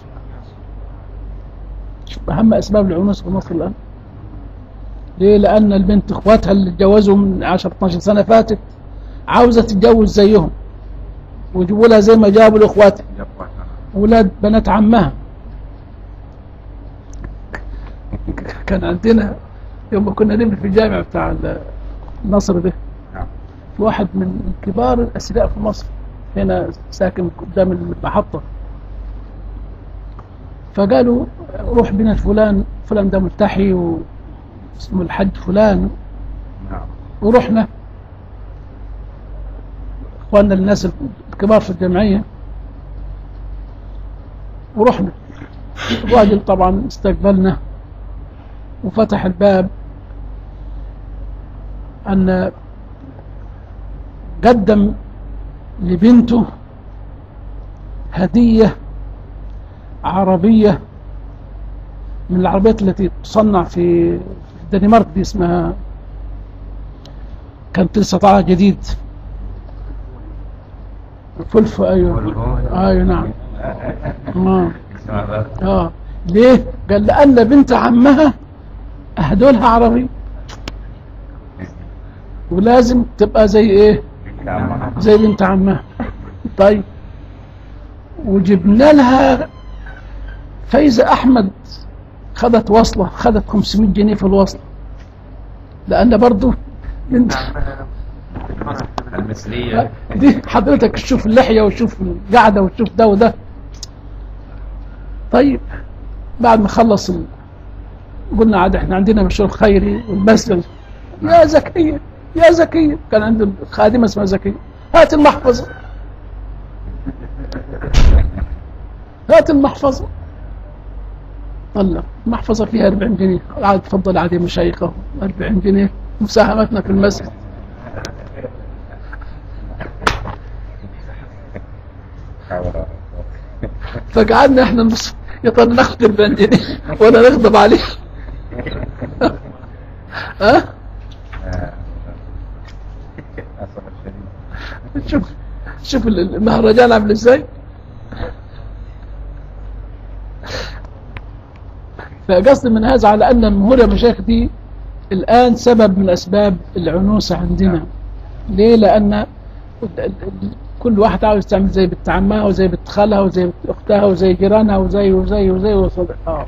شوف اهم اسباب العنوسة في مصر الان ليه؟ لان البنت اخواتها اللي اتجوزوا من عشر اثناشر سنة فاتت عاوزة تتجوز زيهم ويجيبوا لها زي ما جابوا لاخواتها ولاد بنات عمها. كان عندنا يوم كنا نبني في الجامع بتاع النصر ده في واحد من كبار الأثرياء في مصر هنا ساكن قدام المحطة، فقالوا روح بنا فلان فلان ده ملتحي واسمه الحج فلان، ورحنا اخواننا الناس الكبار في الجمعية ورحنا. الراجل طبعا استقبلنا وفتح الباب أن قدم لبنته هدية عربية من العربيات التي تصنع في الدنمارك دي اسمها كانت لسه طالعة جديد فولفو. أيوه أيوه نعم. آه. آه. ليه؟ قال لأن بنت عمها أهدوا لها عربي ولازم تبقى زي ايه زي بنت عمها. طيب وجبنا لها فايزة أحمد خدت وصلة خدت خمسمائة جنيه في الوصلة لأن برضو بنت المثلية دي حضرتك تشوف اللحية وتشوف القعدة وتشوف ده وده. طيب بعد ما خلص ال... قلنا عاد احنا عندنا مشروع خيري والمسجد يا زكية يا زكية كان عنده خادمة اسمها زكية هات المحفظة هات المحفظة طلع المحفظة فيها أربعين جنيه. عاد تفضل عاد يا مشايخه أربعين جنيه مساهمتنا في المسجد. فقعدنا احنا نص يا ترى ناخد أربعين جنيه ولا نغضب عليه. ها شوف شوف المهرجان عامل ازاي. فقصدي من هذا على ان المهورة مشايخ دي الان سبب من اسباب العنوسة عندنا. ليه؟ لان كل واحد عاوز تعمل زي بنت عمها وزي بنت خالها وزي بنت اختها وزي جيرانها وزي وزي وزي وصدق. اه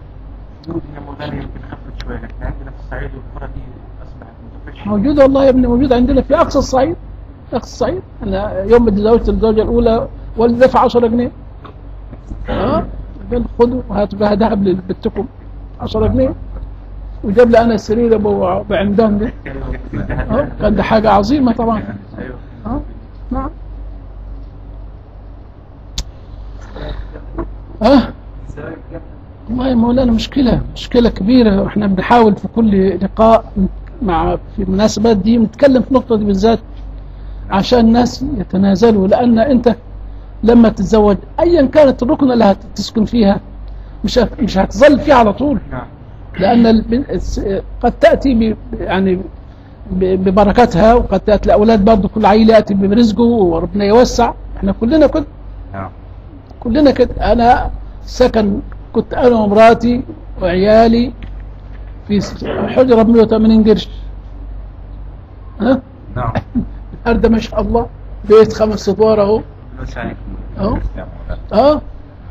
موجودة والله يا ابني موجودة عندنا في أقصى الصعيد أقصى الصعيد. أنا يوم بدي زوجت الزوجة الأولى والدي دفع عشرة جنيه. اه قال خذوا وهاتوا بها ذهب لبنتكم عشرة جنيه وجاب لي أنا السرير أبو بعمدان ده. اه كان ده حاجة عظيمة طبعا. اه نعم. اه والله يا مولانا مشكلة مشكلة كبيرة، واحنا بنحاول في كل لقاء مع في المناسبات دي نتكلم في النقطة دي بالذات عشان الناس يتنازلوا، لأن أنت لما تتزوج أيا كانت الركن اللي هتسكن فيها مش مش هتظل فيها على طول، لأن قد تأتي ب يعني ببركاتها، وقد تأتي الأولاد برضه كل عيل يأتي برزقه وربنا يوسع. احنا كلنا كده كلنا كده. أنا سكن كنت أنا ومراتي وعيالي في حجرة ب مئة وثمانين قرش. ها؟ نعم. النهارده ما شاء الله بيت خمس ادوار اهو. اهو. اه.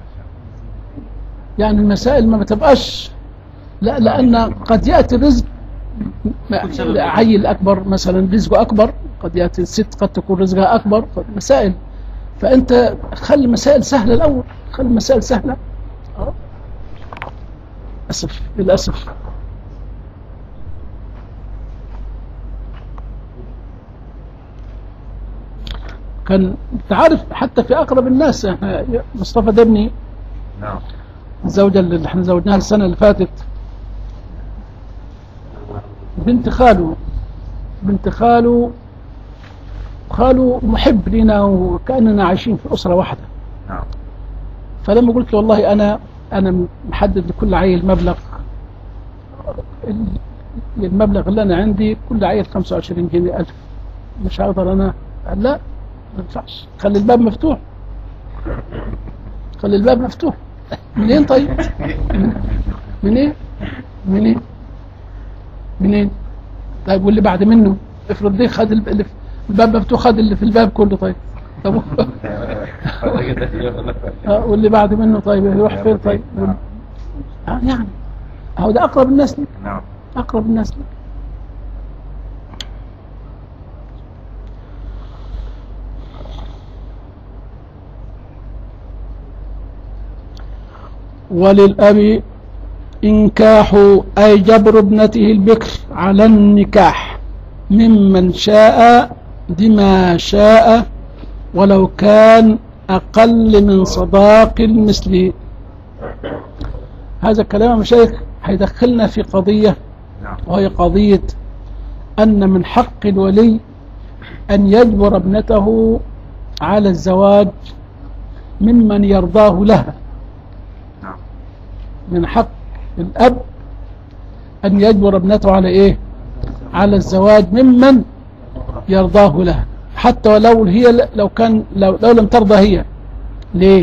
يعني المسائل ما بتبقاش، لا، لأن قد يأتي الرزق عيل أكبر مثلا رزقه أكبر، قد يأتي الست قد تكون رزقها أكبر، مسائل. فأنت خلي المسائل سهلة الأول، خلي المسائل سهلة. اه. للأسف للأسف. كان تعرف حتى في أقرب الناس، احنا مصطفى دبني نعم الزوجة اللي احنا زوجناها السنة اللي فاتت بنت خاله بنت خاله خاله محب لنا وكأننا عايشين في أسرة واحدة. نعم. فلما قلت له والله أنا أنا محدد لكل عيل مبلغ، المبلغ اللي أنا عندي كل عيل خمسة وعشرين جنيه ألف، مش هقدر أنا. قال لا ما ينفعش، خلي الباب مفتوح، خلي الباب مفتوح. منين طيب؟ منين؟ منين؟ منين؟ طيب واللي بعد منه افرض دي خد اللي في الباب مفتوح، خد اللي في الباب كله. طيب طب واللي بعد منه طيب يروح فين طيب؟ يعني اهو ده اقرب الناس لك. نعم. اقرب الناس لك. وللأب إنكاح أي جبر ابنته البكر على النكاح ممن شاء بما شاء ولو كان أقل من صداق المثل. هذا الكلام يا مشايخ هيدخلنا في قضية، وهي قضية أن من حق الولي أن يجبر ابنته على الزواج ممن يرضاه لها. من حق الأب أن يجبر ابنته على إيه؟ على الزواج ممن يرضاه لها، حتى ولو هي لو كان لو, لو لم ترضى هي. ليه؟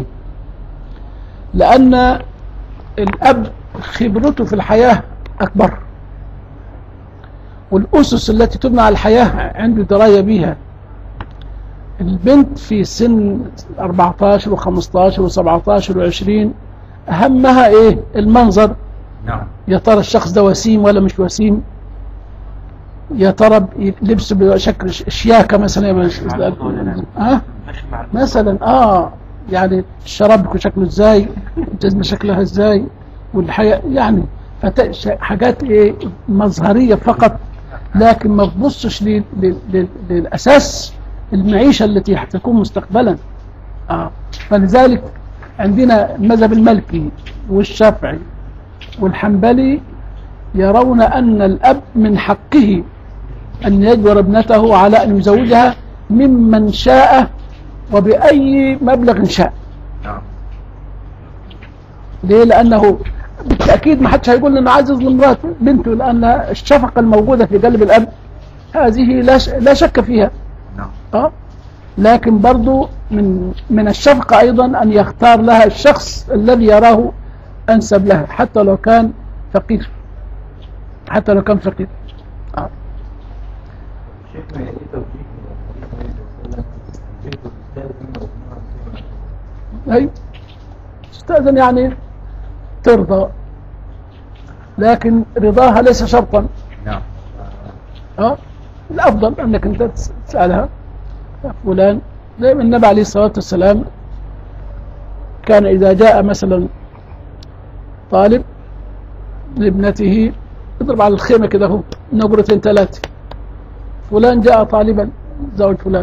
لأن الأب خبرته في الحياة أكبر، والأسس التي تبنى على الحياة عنده دراية بها. البنت في سن أربعة عشر وخمسة عشر وسبعة عشر وعشرين أهمها إيه؟ المنظر. نعم. يا ترى الشخص ده وسيم ولا مش وسيم؟ يا ترى لبسه بشكل شياكة مثلا، ها مثلا اه يعني الشراب شكله ازاي، الجزمة شكلها ازاي، والحياة يعني حاجات ايه مظهرية فقط، لكن ما تبصش للأساس المعيشة التي هتكون مستقبلا. اه فلذلك عندنا المذهب المالكي والشافعي والحنبلي يرون أن الأب من حقه أن يجبر ابنته على أن يزوجها ممن شاء وبأي مبلغ شاء. ليه؟ لأنه بالتأكيد ما حدش هيقول أنه عايز يظلم مرات بنته، لأن الشفقة الموجودة في قلب الأب هذه لا شك فيها. أه؟ لكن برضو من من الشفقة أيضا أن يختار لها الشخص الذي يراه أنسب لها، حتى لو كان فقير، حتى لو كان فقير. آه. أي تستأذن يعني ترضى، لكن رضاها ليس شرطا. نعم. اه الأفضل أنك أنت تسألها فلان، زي ما النبي عليه الصلاة والسلام كان إذا جاء مثلا طالب لابنته يضرب على الخيمة كده هو نقرتين ثلاثة، فلان جاء طالبا زوج فلان،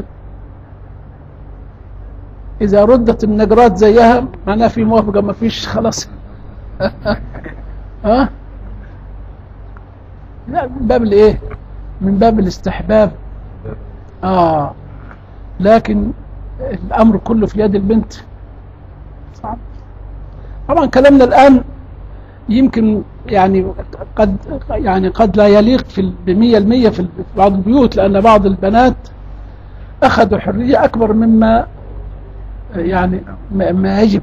إذا ردت النقرات زيها معناه في موافقة، ما فيش خلاص ها؟ لا، من باب الايه؟ من باب الاستحباب. اه لكن الامر كله في يد البنت صعب. طبعا كلامنا الان يمكن يعني قد يعني قد لا يليق في بمية المية في بعض البيوت، لان بعض البنات اخذوا حرية اكبر مما يعني ما يجب.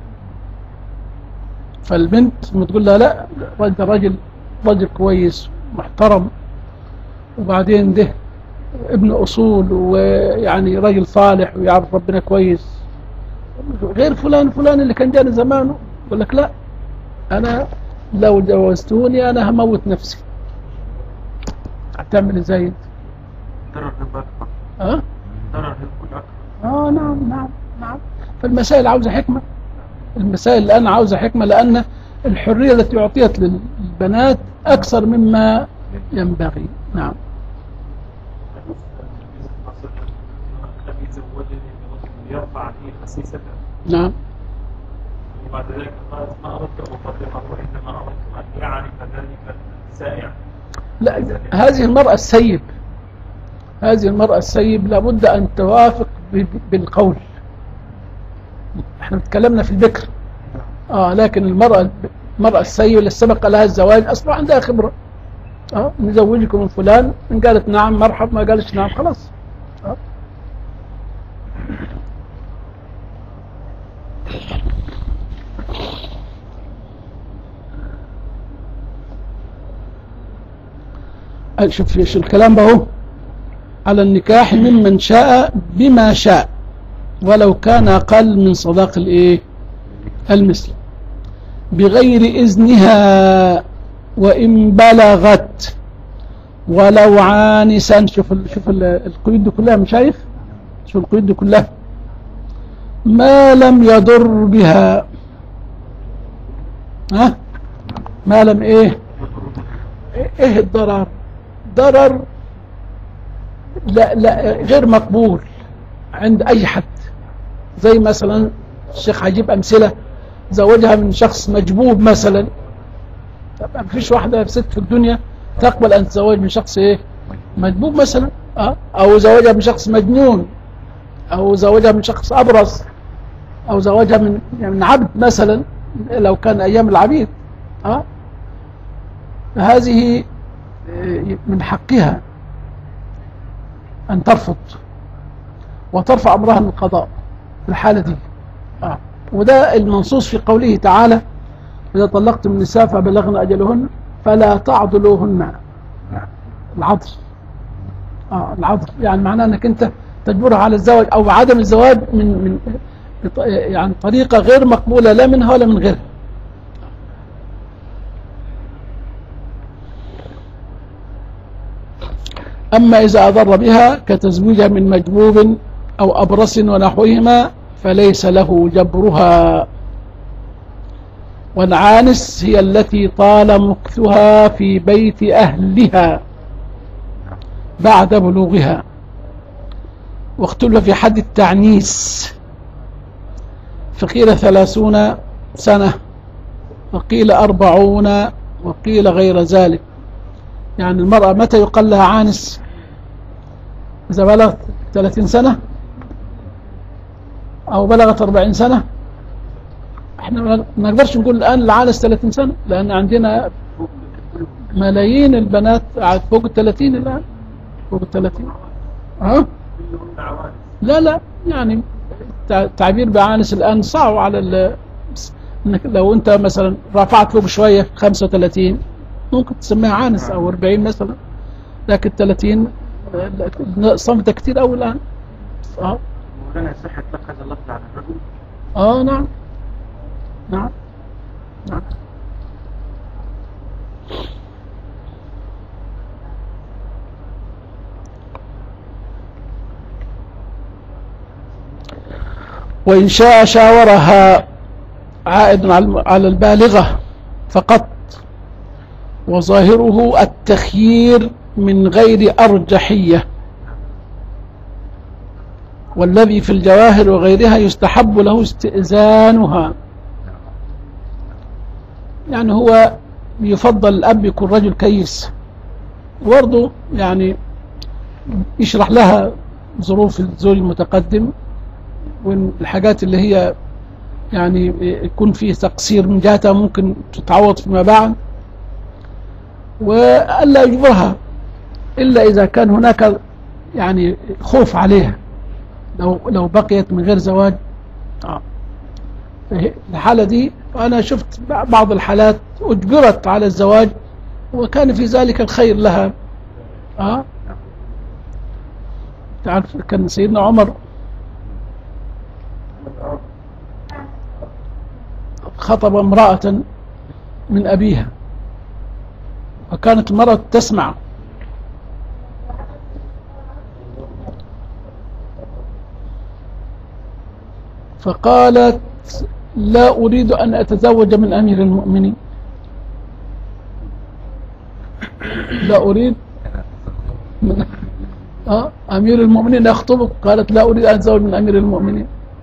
فالبنت لما تقول لها لا ده راجل راجل كويس محترم، وبعدين ده ابن اصول ويعني راجل صالح ويعرف ربنا كويس، غير فلان فلان اللي كان جاني زمانه، يقول لك لا انا لو جوزتوني انا هموت نفسي. هتعمل ازاي انت؟ ضرر الباب اه ضرر الكل اكبر. اه نعم نعم نعم. فالمسائل عاوزه حكمه، المسائل الان عاوزه حكمه، لان الحريه التي اعطيت للبنات اكثر مما ينبغي. نعم. الذي زوجني برجل يرفع لي خسيسته. نعم. وبعد ذلك قالت ما اردت ان اطلقه وانما اردت ان يعرف ذلك السائع. لا، هذه المرأة السيب، هذه المرأة السيب لابد أن توافق بالقول. احنا تكلمنا في البكر، آه لكن المرأة المرأة السيب اللي سبق لها الزواج أصلا عندها خبرة. آه نزوجكم من فلان، إن قالت نعم مرحب، ما قالتش نعم خلاص. آه. شوف شو الكلام بهو على النكاح ممن شاء بما شاء ولو كان أقل من صداق الايه المثل بغير إذنها وإن بلغت ولو عانسا. شوف شوف القيود دي كلها مشايخ، شوف القيود دي كلها ما لم يضر بها. ها ما لم ايه ايه الضرر؟ ضرر لا لا غير مقبول عند اي حد. زي مثلا الشيخ هيجيب امثله، زوجها من شخص مجبوب مثلا. طبعا مفيش واحده ست في الدنيا تقبل ان تتزوج من شخص ايه مجبوب مثلا، اه او زوجها من شخص مجنون، او زوجها من شخص ابرص، او زوجها من يعني من عبد مثلا لو كان ايام العبيد. اه هذه من حقها أن ترفض وترفع أمرها للقضاء في الحالة دي. آه. وده المنصوص في قوله تعالى إذا طلقتم النساء فبلغن أجلهن فلا تعضلوهن. العضل آه العضل يعني معناه أنك أنت تجبرها على الزواج أو عدم الزواج من من يعني طريقة غير مقبولة لا منها ولا من غيرها. أما إذا أضر بها كتزويجها من مجبوب أو أبرص ونحوهما فليس له جبرها. والعانس هي التي طال مكثها في بيت أهلها بعد بلوغها. واختلف في حد التعنيس، فقيل ثلاثون سنة وقيل أربعون وقيل غير ذلك. يعني المرأة متى يقال لها عانس؟ إذا بلغت ثلاثين سنة أو بلغت أربعين سنة. احنا ما نقدرش نقول الآن العانس ثلاثين سنة، لأن عندنا ملايين البنات فوق الثلاثين الآن، فوق الثلاثين. ها؟ لا لا يعني التعبير بعانس الآن صعب على ال... لو أنت مثلا رفعت فوق شوية خمسة وثلاثين ممكن تسميها عانس أو أربعين مثلا، لكن ثلاثين صمتة كتير أوي الآن. اه مولانا صحة لك هذا اللفظ على الرجل؟ اه نعم نعم نعم. وإن شاء شاورها، عائد على البالغة فقط، وظاهره التخيير من غير أرجحية. والذي في الجواهر وغيرها يستحب له استئذانها. يعني هو يفضل الأب يكون رجل كيس، برضه يعني يشرح لها ظروف الزوج المتقدم والحاجات اللي هي يعني يكون فيه تقصير من جهتها ممكن تتعوض فيما بعد، وألا يجبرها إلا إذا كان هناك يعني خوف عليها لو لو بقيت من غير زواج. آه. في الحالة دي أنا شفت بعض الحالات أجبرت على الزواج وكان في ذلك الخير لها. آه. تعرف كان سيدنا عمر خطب امرأة من أبيها وكانت المرأة تسمع، فقالت لا أريد أن أتزوج من أمير المؤمنين، لا أريد من آه أمير المؤمنين يخطبك، قالت لا أريد أن أتزوج من أمير المؤمنين.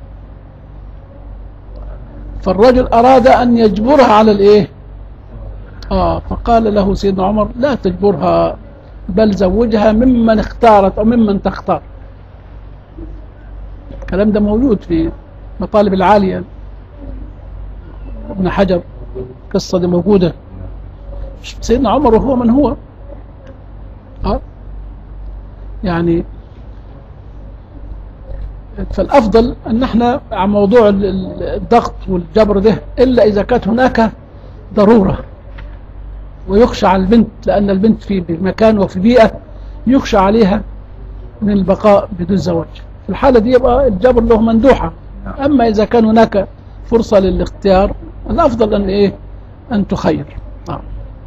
فالرجل أراد أن يجبرها على الإيه آه فقال له سيدنا عمر لا تجبرها بل زوجها ممن اختارت أو ممن تختار. الكلام ده موجود في مطالب العالية ابن حجر، قصة دي موجودة. سيدنا عمر وهو من هو آه يعني فالأفضل أن احنا على موضوع الضغط والجبر ده إلا إذا كانت هناك ضرورة ويخشى على البنت، لأن البنت في مكان وفي بيئة يخشى عليها من البقاء بدون زواج. في الحالة دي يبقى الجبر له مندوحة. أما إذا كان هناك فرصة للاختيار الأفضل أن إيه أن تخير. آه.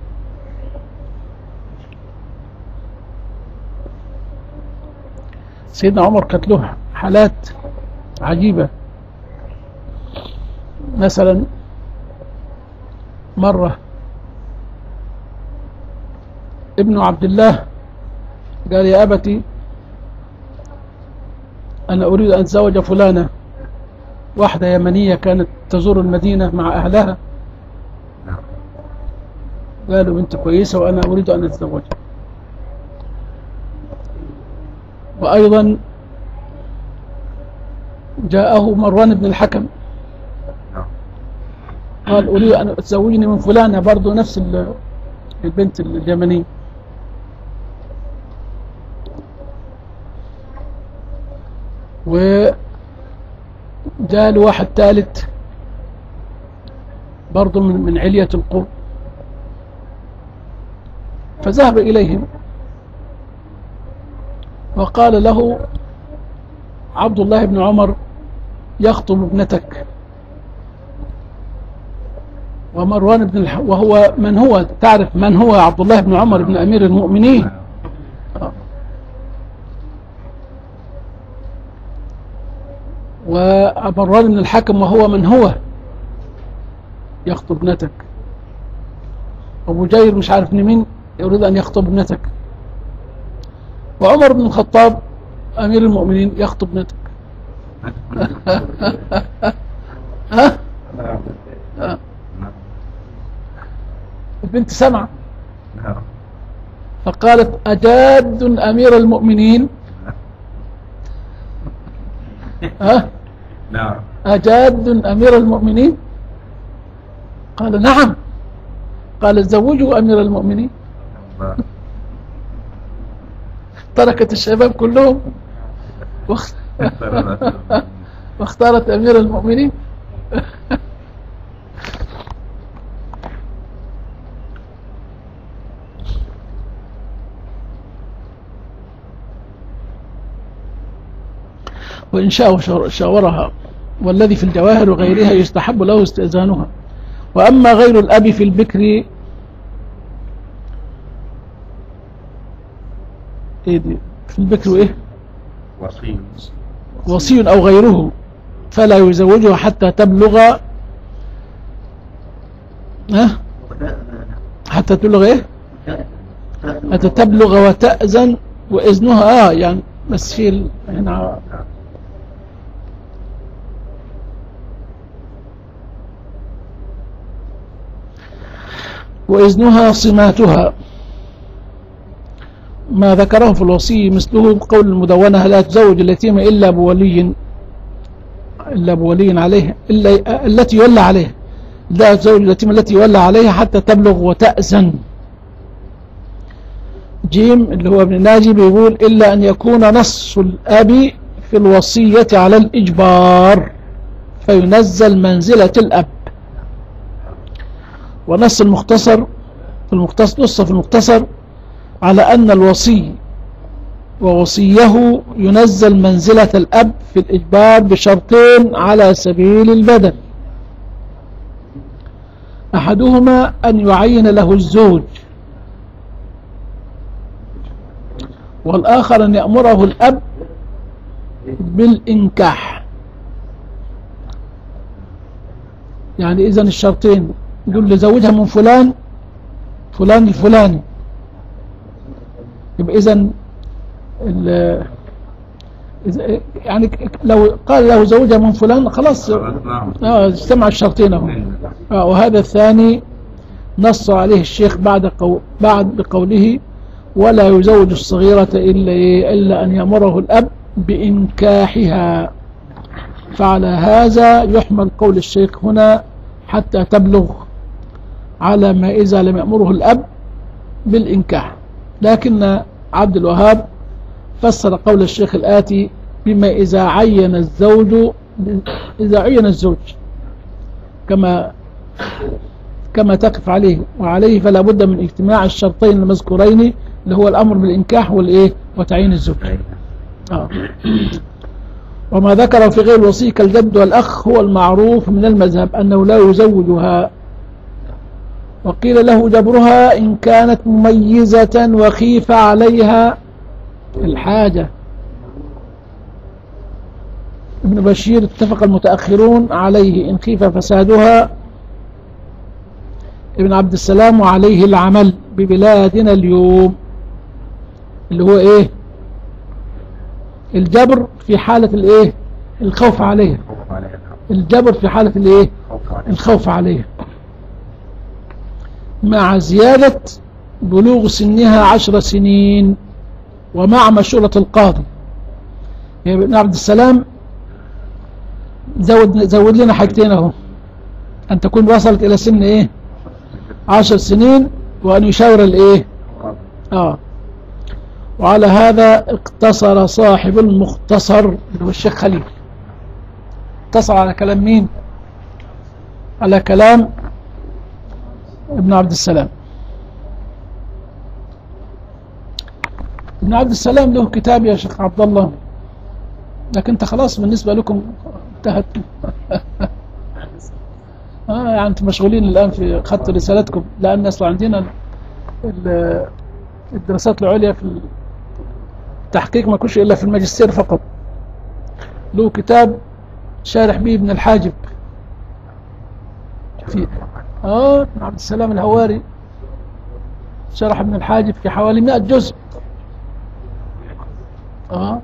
سيدنا عمر كانت له حالات عجيبة. مثلا مرة ابن عبد الله قال يا أبتي أنا أريد أن أتزوج فلانة، واحدة يمنية كانت تزور المدينة مع أهلها، قالوا بنت كويسة وأنا أريد أن أتزوجها. وأيضا جاءه مروان بن الحكم قال أريد أن أتزوجني من فلانة، برضو نفس البنت اليمنية. وجاء له واحد ثالث برضو من من علية القوم، فذهب إليهم وقال له عبد الله بن عمر يخطب ابنتك. ومروان بن الح... وهو من هو تعرف من هو عبد الله بن عمر بن أمير المؤمنين. ومروان بن الحكم وهو من هو يخطب ابنتك. أبو جير مش عارف مين يريد أن يخطب ابنتك. وعمر بن الخطاب أمير المؤمنين يخطب ابنتك. ها؟ البنت سمع فقالت أجاد أمير المؤمنين؟ ها؟ أجاد أمير المؤمنين؟ قال نعم. قال زوجوا أمير المؤمنين. تركت الشباب كلهم واختارت أمير المؤمنين. وإن شاء شاورها، والذي في الجواهر وغيرها يستحب له استئذانها. وأما غير الأب في البكر إيه دي؟ في البكر وإيه وصي وصي أو غيره فلا يزوجها حتى تبلغ ها حتى تبلغ إيه حتى تبلغ وتأذن وإذنها آه يعني بس في هنا وإذنها صماتها، ما ذكره في الوصي مثله قول المدونة: لا تزوج اليتيم إلا بولي إلا بولي عليه إلا التي يولى عليه، لا تزوج اليتيم التي يولى عليها حتى تبلغ وتأذن. جيم اللي هو ابن ناجي بيقول: إلا أن يكون نص الأب في الوصية على الإجبار فينزل منزلة الأب. ونص المختصر في المختصر نص في المختصر على أن الوصي ووصيه ينزل منزلة الأب في الإجبار بشرطين على سبيل البدل: أحدهما أن يعين له الزوج، والآخر أن يأمره الأب بالإنكاح. يعني إذن الشرطين يقول لزوجها من فلان فلان الفلاني، يبقى إذن يعني لو قال له زوجها من فلان خلاص اه اجتمع الشرطين اهو. آه وهذا الثاني نص عليه الشيخ بعد قو بعد بقوله: ولا يزوج الصغيرة إلا إلا أن يأمره الأب بإنكاحها. فعلى هذا يحمل قول الشيخ هنا حتى تبلغ على ما إذا لم يأمره الأب بالإنكاح. لكن عبد الوهاب فسر قول الشيخ الآتي بما إذا عين الزوج إذا عين الزوج كما كما تقف عليه وعليه، فلا بد من اجتماع الشرطين المذكورين اللي هو الأمر بالإنكاح والإيه وتعيين الزوج. آه. وما ذكر في غير الوصي كالجد والأخ هو المعروف من المذهب أنه لا يزوجها، وقيل له جبرها إن كانت مميزة وخيف عليها الحاجة. ابن بشير اتفق المتأخرون عليه إن خيف فسادها. ابن عبد السلام وعليه العمل ببلادنا اليوم اللي هو ايه الجبر في حالة الايه الخوف عليها، الجبر في حالة الايه الخوف عليها مع زيادة بلوغ سنها عشر سنين ومع مشورة القاضي. يعني ابن عبد السلام زود زود لنا حاجتين اهو: أن تكون وصلت إلى سن إيه عشر سنين، وأن يشاور الإيه آه وعلى هذا اقتصر صاحب المختصر اللي هو الشيخ خليل، اقتصر على كلام مين؟ على كلام ابن عبد السلام. ابن عبد السلام له كتاب يا شيخ عبد الله، لكن انت خلاص بالنسبة لكم انتهت اه يعني انتم مشغولين الآن في خط رسالتكم، لأن أصلا عندنا الدراسات العليا في التحقيق ما كنش إلا في الماجستير فقط. له كتاب شارح به ابن الحاجب في اه ابن عبد السلام الهواري، شرح ابن الحاجب في حوالي مئة جزء. اه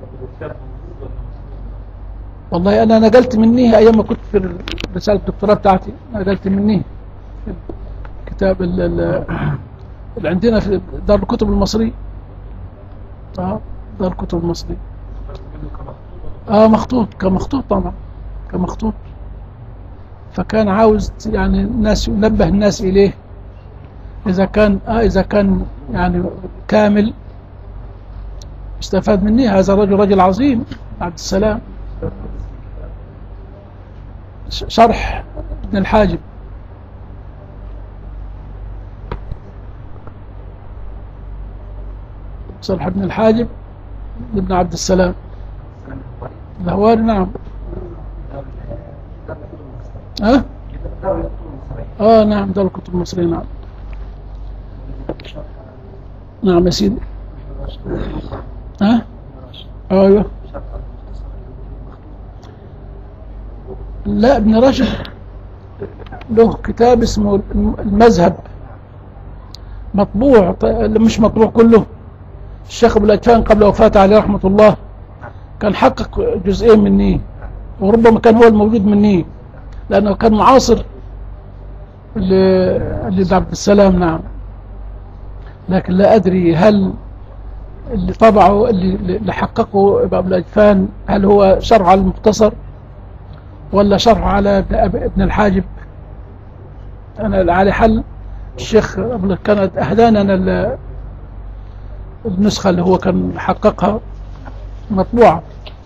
والله أنا نقلت منيه أيام ما كنت في رسالة الدكتوراه بتاعتي، نقلت منيه كتاب اللي عندنا في دار الكتب المصري. اه دار الكتب المصري اه مخطوط كمخطوط طبعا كمخطوط، فكان عاوز يعني الناس ينبه الناس إليه إذا كان آه إذا كان يعني كامل استفاد مني. هذا الرجل رجل عظيم عبد السلام، شرح ابن الحاجب شرح ابن الحاجب لابن عبد السلام الهواري. نعم ها اه, آه نعم دار الكتب المصرية. نعم نعم يا سيدي. ها ايوه لا ابن رشد له كتاب اسمه المذهب مطبوع، مش مطبوع كله. الشيخ ابو الأجفان قبل وفاته عليه رحمة الله كان حقق جزئين مني، وربما كان هو الموجود مني لأنه كان معاصر اللي عبد السلام نعم. لكن لا أدري هل اللي طبعه اللي, اللي حققه ابن الأجفان هل هو شرح على المختصر ولا شرح على ابن الحاجب. أنا على حل الشيخ كانت أهدانا أنا النسخة اللي هو كان حققها مطبوعة.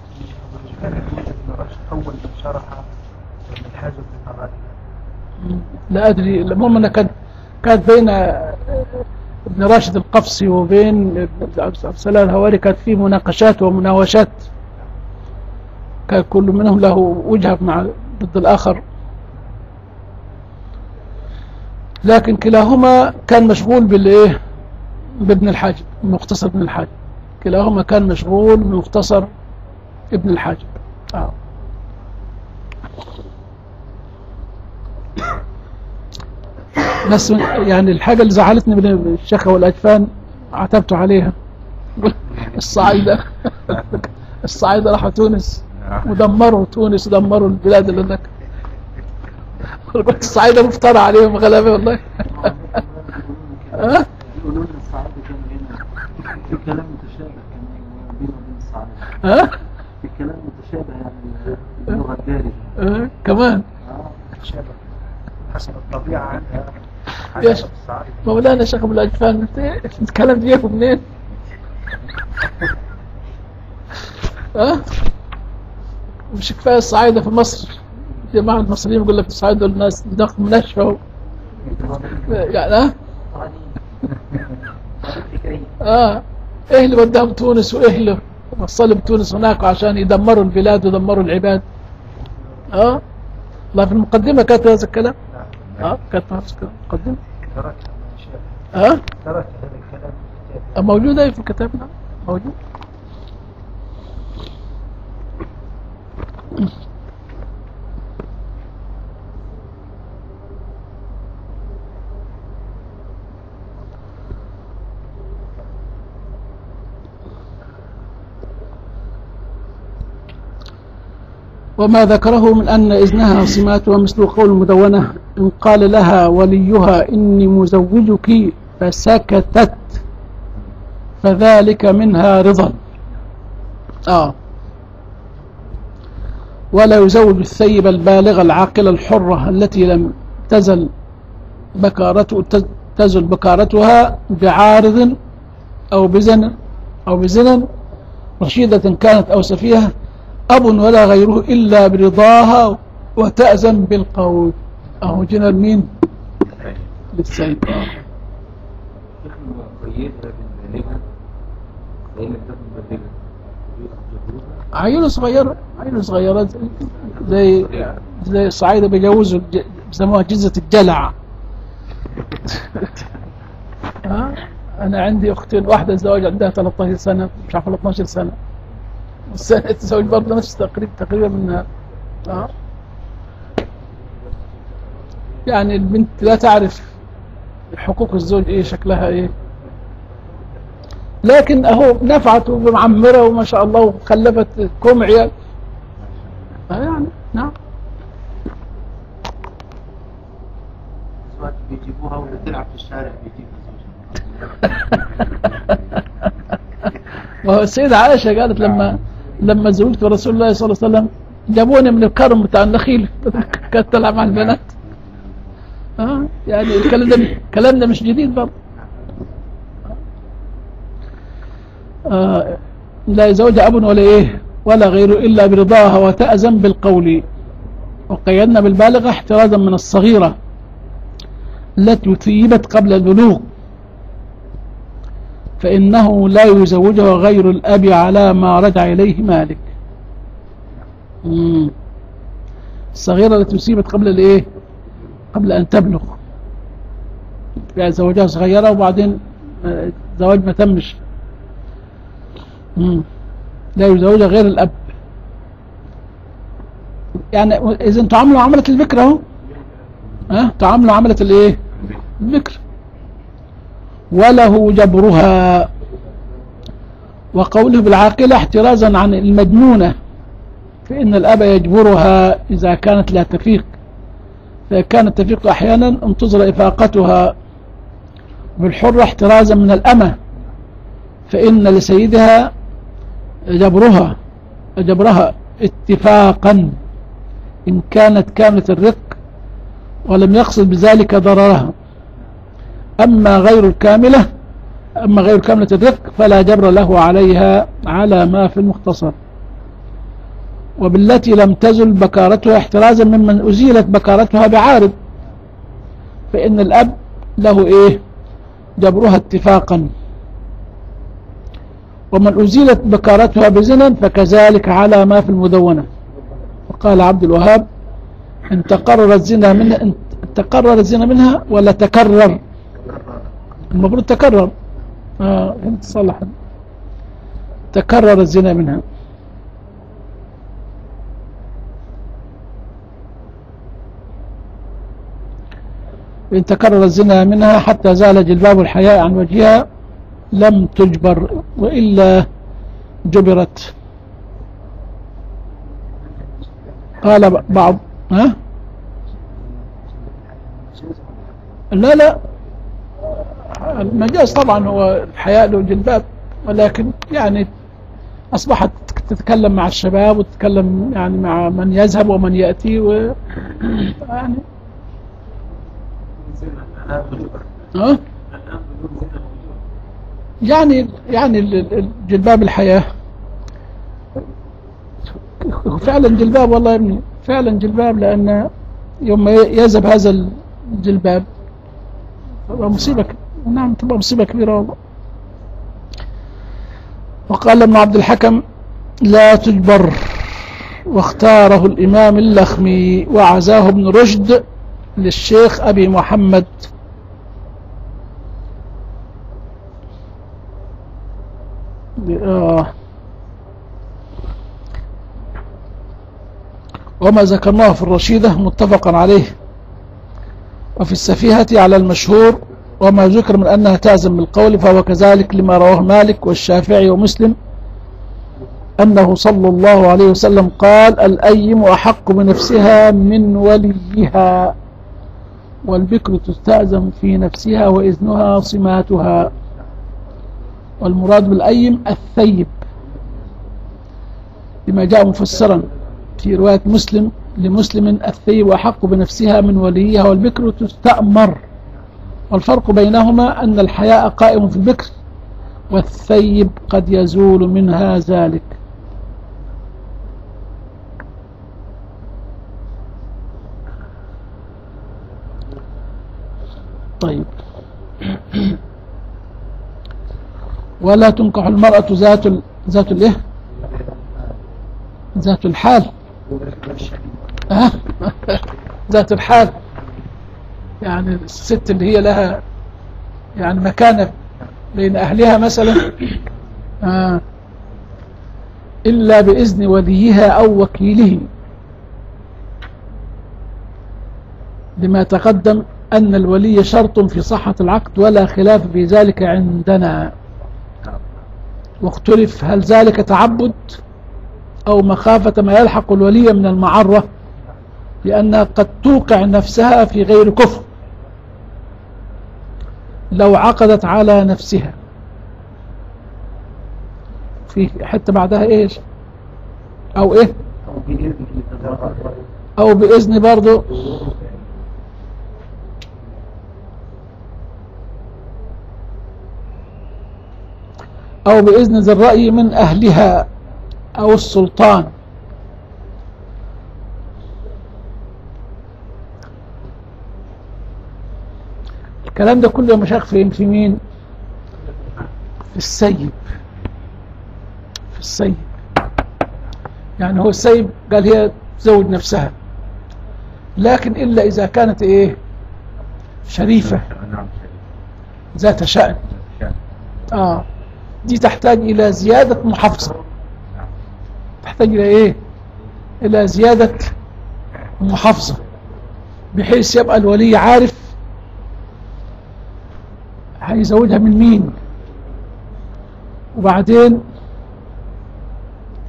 أول من شرح ابن الحاجب بالقرآن. لا أدري المهم أنها كانت كانت بين ابن راشد القفصي وبين عبد السلام الهواري كانت في مناقشات ومناوشات، كان كل منهم له وجهة مع ضد الآخر، لكن كلاهما كان مشغول بالإيه بابن الحاجب، مختصر ابن الحاجب، كلاهما كان مشغول بمختصر ابن الحاجب. آه. بس يعني الحاجة اللي زعلتني من الشيخ والأجفان عتبت عليها الصعايدة الصعايدة راحوا تونس ودمروا تونس ودمروا البلاد اللي هناك. الصعايدة مفترى عليهم غلابة والله. ها؟ يقولون الصعايدة كانوا هنا في كلام متشابه كان بينه وبين الصعايدة. ها؟ في كلام متشابه يعني اللغة الدارجة. ها؟ كمان. متشابه حسب الطبيعة عندها. يا مولانا شيخ ابو الأجفان الكلام دي ياخد منين؟ ها؟ مش كفاية الصعايدة في مصر، جماعة المصريين يقول لك الصعايدة الناس دق منشفة يعني. ها؟ اه ايه اللي وداهم تونس وايه اللي وصلوا بتونس هناك عشان يدمروا البلاد ويدمروا العباد. اه الله في المقدمة كانت هذا الكلام. اه كانت هذا الكلام المقدمة. ها؟ ترك هذا الكلام موجودة في كتابنا موجود. وما ذكره من أن إذنها صماتها مثل قول المدونة إن قال لها وليها إني مزوجك فسكتت فذلك منها رضا. آه ولا يزوج الثيب البالغ العاقل الحرة التي لم تزل بكارته تزل بكارتها بعارض أو بزنا أو بزنا رشيدة كانت أو سفيهة أب ولا غيره إلا برضاها وتأذن بالقول. أهو جنا مين للسيد. عيونه صغيرة عيونه صغيرة زي زي الصعايدة بيجوزوا بيسموها جزة الجلع. ها أنا عندي أختين، واحدة الزواج عندها ثلاثة عشر سنة مش عارف اثنا عشر سنة، السنة التزوج برضه نفس تقريبا تقريبا منها. اه يعني البنت لا تعرف حقوق الزوج ايه شكلها ايه، لكن اهو نفعت ومعمرة وما شاء الله وخلفت كوم عيال. اه يعني نعم. بيجيبوها ولا تلعب في الشارع بيجيبوا وهو السيدة عائشة قالت لما لما زوجت رسول الله صلى الله عليه وسلم جابوني من الكرم بتاع النخيل كانت تلعب مع البنات. اه يعني الكلام ده الكلام ده مش جديد برضه. آه لا يزوج اب ولا ايه ولا غيره الا برضاها وتأذن بالقول. وقيدنا بالبالغة احترازا من الصغيرة التي ثيبت قبل البلوغ فإنه لا يزوجها غير الأب على ما رجع إليه مالك. مم. الصغيرة التي أصيبت قبل الإيه قبل أن تبلغ يعني زوجها صغيرة وبعدين زواج ما تمش. مم. لا يزوجها غير الأب. يعني إذا تعاملوا عملة البكر اهو ها تعاملوا عملة الإيه البكر وله جبرها. وقوله بالعاقلة احترازا عن المجنونة فإن الأب يجبرها إذا كانت لا تفيق فكان التفريق أحيانا انتظر إفاقتها بالحرة احترازا من الأمة، فإن لسيدها جبرها جبرها اتفاقا إن كانت كاملة الرق ولم يقصد بذلك ضررها. أما غير الكاملة أما غير كاملة الرق فلا جبر له عليها على ما في المختصر. وبالتي لم تزل بكارتها احترازا ممن أزيلت بكارتها بعارض، فإن الأب له إيه جبرها اتفاقا، ومن أزيلت بكارتها بزنا فكذلك على ما في المدونة. وقال عبد الوهاب إن تقرر الزنا منها إن تقرر الزنا منها ولا تكرر، المفروض تكرر آه انت صلح تكرر الزنا منها. إن تكرر الزنا منها حتى زال جلباب الحياء عن وجهها لم تجبر، وإلا جبرت. قال بعض ها لا لا المجاز طبعا هو الحياء له جلباب، ولكن يعني أصبحت تتكلم مع الشباب وتتكلم يعني مع من يذهب ومن يأتي و يعني ها يعني يعني الجلباب الحياة فعلا جلباب، والله يا ابني فعلا جلباب، لأن يوم يذهب هذا الجلباب تبقى مصيبة، نعم تبقى مصيبة كبيرة والله. وقال ابن عبد الحكم لا تجبر، واختاره الإمام اللخمي وعزاه ابن رشد للشيخ أبي محمد. آه. وما ذكرناه في الرشيدة متفقا عليه، وفي السفيهة على المشهور، وما ذكر من أنها تعزم بالقول فهو كذلك لما رواه مالك والشافعي ومسلم أنه صلى الله عليه وسلم قال الأيم أحق بنفسها من وليها، والبكر تستأذن في نفسها وإذنها صماتها. والمراد بالأيم الثيب لما جاء مفسرا في رواية مسلم لمسلم الثيب أحق بنفسها من وليها والبكر تستأمر. والفرق بينهما أن الحياء قائم في البكر، والثيب قد يزول منها ذلك. طيب ولا تنكح المرأة ذات ال... ذات الايه ذات الحال أه؟ ذات الحال، يعني الست اللي هي لها يعني مكانة بين أهلها مثلا آه. إلا بإذن وليها أو وكيله، لما تقدم أن الولي شرط في صحة العقد ولا خلاف في ذلك عندنا. واختلف هل ذلك تعبد أو مخافة ما يلحق الولي من المعرة، لأنها قد توقع نفسها في غير كفر لو عقدت على نفسها. في حتى بعدها إيش أو إيه أو بإذن برضو أو بإذن ذي الرأي من أهلها أو السلطان. الكلام ده كله يا مشايخ في في مين؟ في السيب. في السيب يعني هو السيب قال هي تزوج نفسها، لكن إلا إذا كانت إيه شريفة ذات شأن آه دي تحتاج إلى زيادة محافظة، تحتاج إلى إيه إلى زيادة محافظة، بحيث يبقى الولي عارف هيزوجها من مين. وبعدين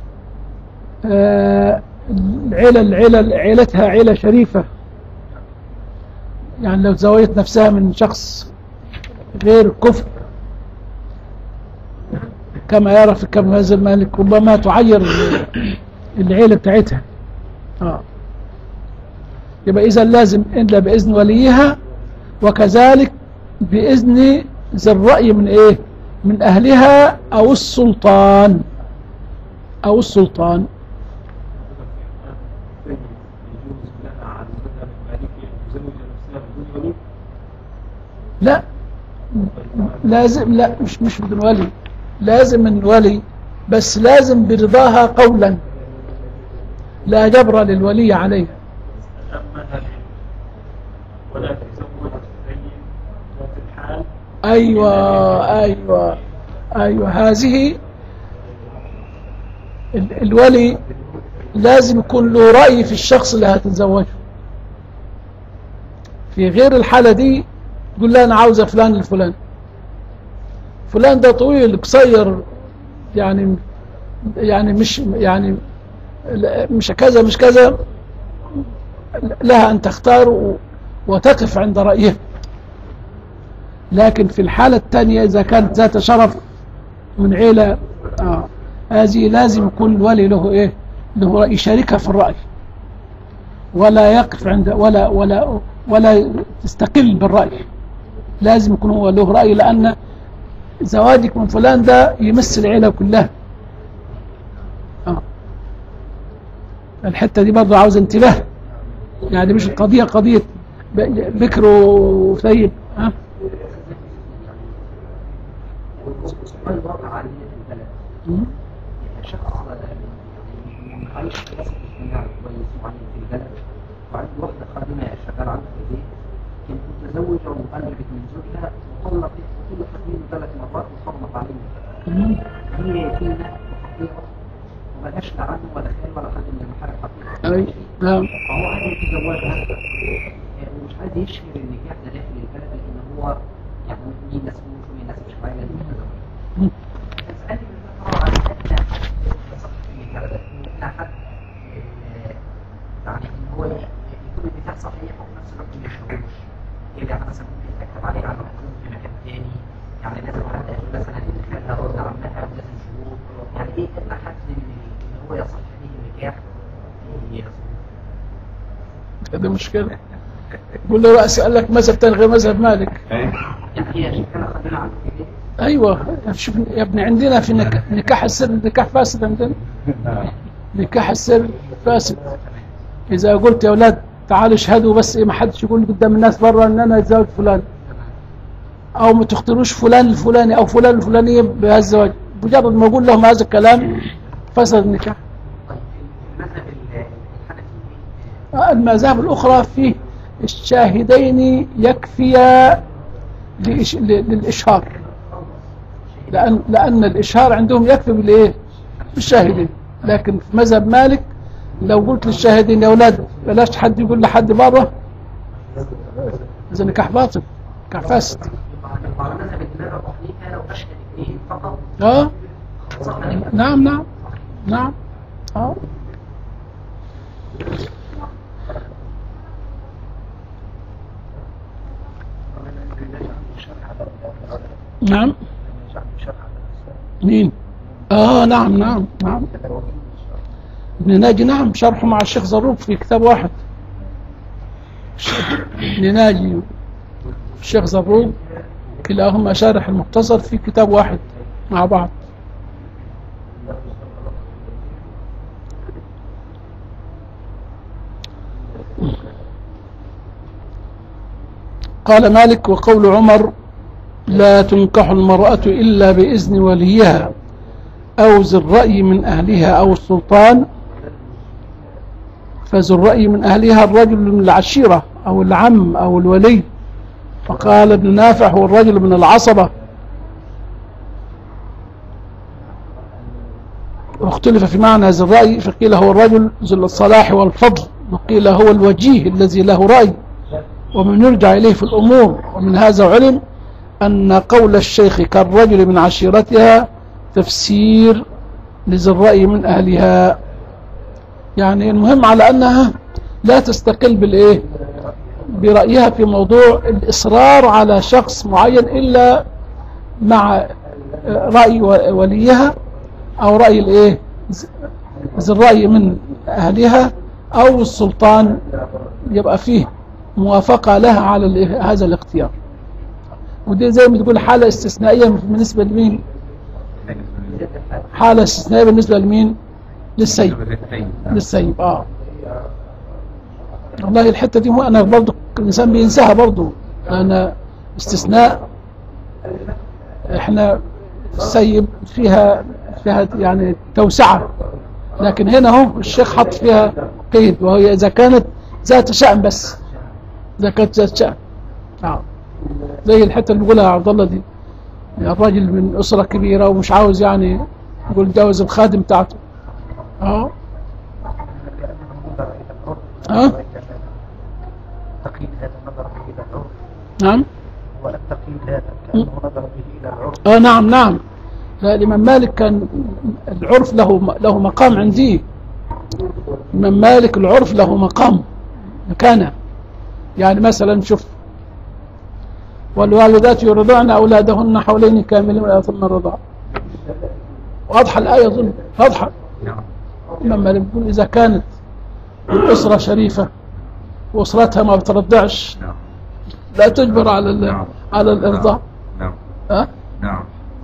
آه العيلة العيلة عيلتها عيلة شريفة يعني لو تزوجت نفسها من شخص غير كفء كما يرى في كلام هذا المالك ربما تعير العيلة بتاعتها. آه. يبقى إذا لازم إلا بإذن وليها، وكذلك بإذن ذي الرأي من إيه؟ من أهلها أو السلطان أو السلطان. لا لازم، لا مش مش بدون ولي، لازم من ولي، بس لازم برضاها قولا، لا جبر للولي عليها. ولا تزوج السيد في الحال. أيوة أيوة أيوة هذه ال الولي لازم يكون له رأي في الشخص اللي هتتزوجه. في غير الحالة دي تقول لا أنا عاوزة فلان الفلان، فلان ده طويل قصير يعني يعني مش يعني مش كذا مش كذا، لها أن تختار وتقف عند رأيه. لكن في الحالة الثانية إذا كانت ذات شرف من عيلة آه هذه لازم يكون الولي له إيه؟ له رأي، يشاركها في الرأي، ولا يقف عند ولا ولا ولا تستقل بالرأي. لازم يكون هو له رأي، لأن زواجك من فلان ده يمس العيلة كلها. آه. الحتة دي برضو عاوز انتباه، يعني مش القضية قضية بكر وثيب. ها الواقع عليه في البلد شخص عايش في ناس اجتماعي كويس وعايش في البلد، وعنده واحدة خادمة شغال عنده في البيت، كانت متزوجة وقلبت من زوجها وطلقت وكل خادمين ثلاث مرات وصرمت عليه. هي كلمة حقيقة وملهاش لا عنه ولا خير ولا حد من المحارب حقيقة. أي نعم. فهو عايز يتزوجها ومش عايز يشهر النكاح ده داخل البلد، لأن هو يعني مين ناس فلوس ومين ناس مش عايزة يتزوج. فاسألني بالذكر عن أدنى صح في البلد، إن أحد يعني إن هو يكون النكاح صحيح وفي نفس الوقت ما يشهروش. يعني مثلا ممكن تكتب عليه على الحكومة في مكان تاني، يعني لازم حد مثلا يدخلها ولد عمها ولازم شهور، يعني إيه أدنى حد إن هو يصح فيه النكاح هذه مشكلة. قول له رأسي قال لك مذهب تاني غير مذهب مالك. أيوة شوف يا ابني، عندنا في نك... نكاح السر نكاح فاسد، عندنا نكاح السر فاسد. إذا قلت يا أولاد تعالوا اشهدوا بس إيه، ما حدش يقول قدام الناس برا إن أنا أتزوج فلان، أو ما تختاروش فلان الفلاني أو فلان الفلانية بهالزواج، مجرد ما أقول لهم هذا الكلام فسد النكاح. المذاهب الأخرى فيه الشاهدين يكفيا للإشهار، لأن لأن الإشهار عندهم يكفي بالإيه؟ بالشاهدين. لكن في مذهب مالك لو قلت للشاهدين يا أولاد بلاش حد يقول لحد بره، إذا نكاح باطل، نكاح فاسد. آه نعم نعم نعم آه نعم. مين؟ آه نعم نعم نعم ابن ناجي، نعم شرحه مع الشيخ زروق في كتاب واحد. ابن ناجي الشيخ زروق كلاهما شارح المختصر في كتاب واحد مع بعض. قال مالك: وقول عمر: لا تنكح المرأة إلا بإذن وليها أو ذي الرأي من أهلها أو السلطان. فذو الرأي من أهلها الرجل من العشيرة أو العم أو الولي. فقال ابن نافع: هو الرجل من العصبة. واختلف في معنى ذي الرأي، فقيل هو الرجل ذو الصلاح والفضل، وقيل هو الوجيه الذي له رأي ومن يرجع إليه في الأمور. ومن هذا علم أن قول الشيخ كالرجل من عشيرتها تفسير لذي الرأي من أهلها، يعني المهم على أنها لا تستقل بالإيه برأيها في موضوع الإصرار على شخص معين إلا مع رأي وليها أو رأي الإيه ذي الرأي من أهلها أو السلطان يبقى فيه موافقة لها على هذا الاختيار. ودي زي ما تقول حالة استثنائية بالنسبة لمين؟ حالة استثنائية بالنسبة لمين؟ للسيب. للسيب اه والله الحتة دي مو أنا برضو الإنسان بينساها برضو. أنا استثناء إحنا السيب فيها فيها يعني توسعة، لكن هنا هو الشيخ حط فيها قيد، وهي إذا كانت ذات شأن بس، إذا كانت ذات شأن آه. زي الحتة اللي بيقولها عبد الله دي، يعني الراجل من أسرة كبيرة ومش عاوز يعني يقول جوز الخادم بتاعته اه اه التقييد هذا نظر به الى العرف. نعم والتقييد هذا كانه نظر به الى العرف. اه نعم نعم. لا الإمام مالك كان العرف له له مقام عندي. الإمام مالك العرف له مقام مكانه. يعني مثلا شوف والوالدات يرضعن أولادهن حولين كاملين ثم الرضاعة. واضحة الآية أظن واضحة. الإمام مالك يقول إذا كانت الأسرة شريفة وأسرتها ما بترضعش لا تجبر على على الإرضاع. نعم ها؟ نعم.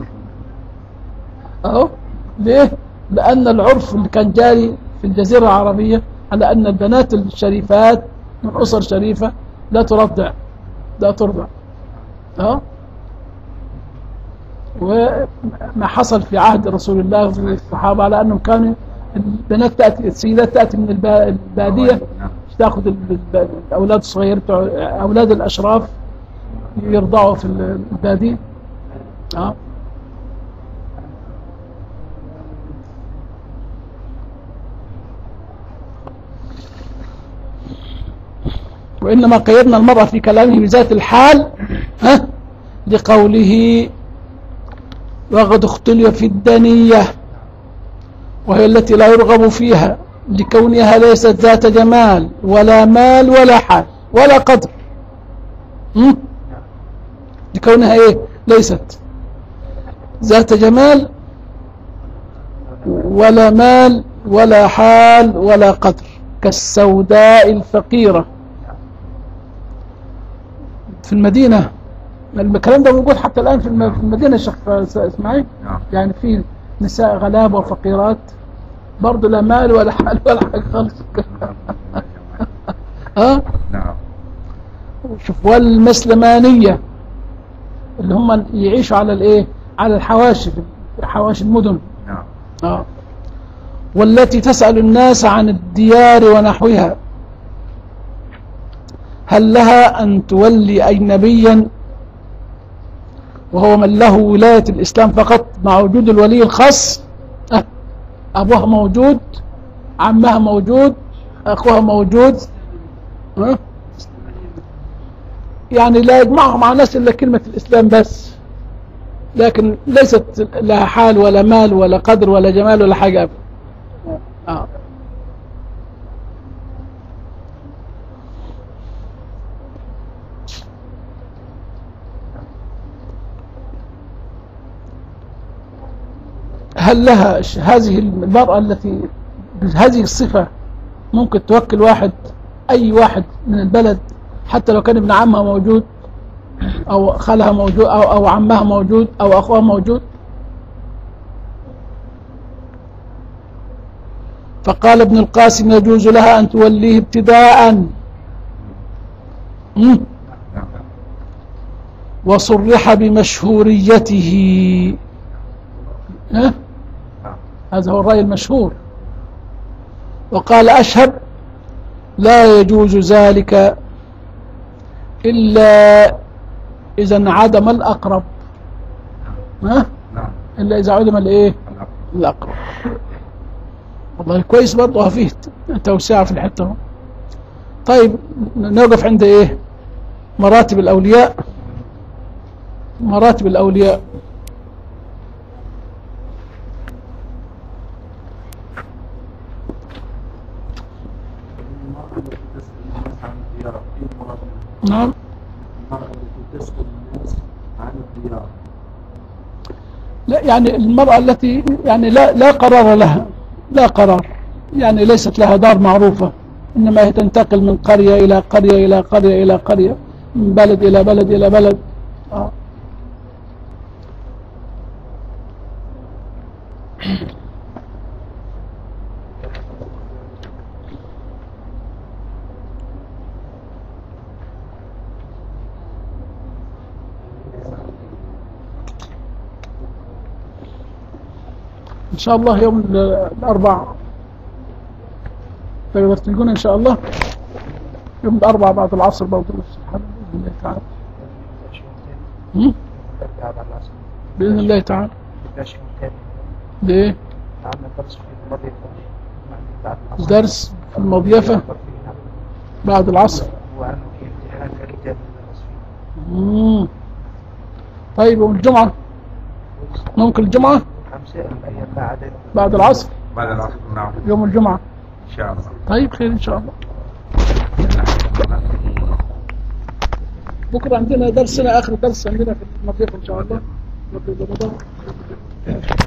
أهو ليه؟ لأن العرف اللي كان جاري في الجزيرة العربية على أن البنات الشريفات من أسر شريفة لا ترضع لا ترضع. أهو وما حصل في عهد رسول الله في الصحابة على أنهم كانوا البنات تأتي السيدات تأتي من البادية تأخذ الأولاد الصغير أولاد الأشراف يرضعوا في البادية. أه وإنما قيدنا المرأة في كلامه بذات الحال ها لقوله وقد اختلف في الدنية وهي التي لا يرغب فيها لكونها ليست ذات جمال ولا مال ولا حال ولا قدر. م? لكونها ايه ليست ذات جمال ولا مال ولا حال ولا قدر كالسوداء الفقيرة في المدينة. الكلام ده موجود حتى الآن في المدينة الشيخ اسماعيل. يعني في نساء غلابة وفقيرات برضه لا مال ولا حال ولا حاجة خالص. ها شوف والمسلمانية اللي هم يعيشوا على الايه على الحواشي حواشي المدن. اه والتي تسأل الناس عن الديار ونحوها هل لها أن تولي أجنبيا وهو من له ولاية الإسلام فقط مع وجود الولي الخاص. أه. أبوها موجود عمها موجود أخوها موجود. أه. يعني لا يجمعهم مع ناس إلا كلمة الإسلام بس، لكن ليست لها حال ولا مال ولا قدر ولا جمال ولا حاجة. أه. هل لها هذه المرأة التي بهذه الصفة ممكن توكل واحد أي واحد من البلد حتى لو كان ابن عمها موجود أو خالها موجود أو, أو عمها موجود أو أخوها موجود؟ فقال ابن القاسم يجوز لها أن توليه ابتداء وصرح بمشهوريته. ها؟ هذا هو الرأي المشهور. وقال أشهب لا يجوز ذلك إلا إذا انعدم الأقرب. ها؟ إلا إذا عدم الإيه الأقرب. والله كويس برضه فيه توسعة في الحتة. طيب نوقف عند إيه مراتب الأولياء. مراتب الأولياء المرأة التي تسأل الناس عن الديار في مراتب عن الديار. لا يعني المرأة التي يعني لا لا قرار لها، لا قرار، يعني ليست لها دار معروفة، إنما هي تنتقل من قرية إلى قرية إلى قرية إلى قرية، من بلد إلى بلد إلى بلد. آه. إن شاء الله يوم الأربعاء تقدر تلقونا إن شاء الله يوم الأربعاء بعد العصر برضه بإذن الله تعالى. هم؟ بإذن الله تعالى. ليه؟ درس في المضيفة بعد العصر. مم. طيب يوم الجمعة ممكن الجمعة بعد العصر. بعد العصر نعم يوم الجمعة إن شاء الله. طيب خير إن شاء الله. بكرة عندنا درسنا آخر درس عندنا في المضيفة إن شاء الله.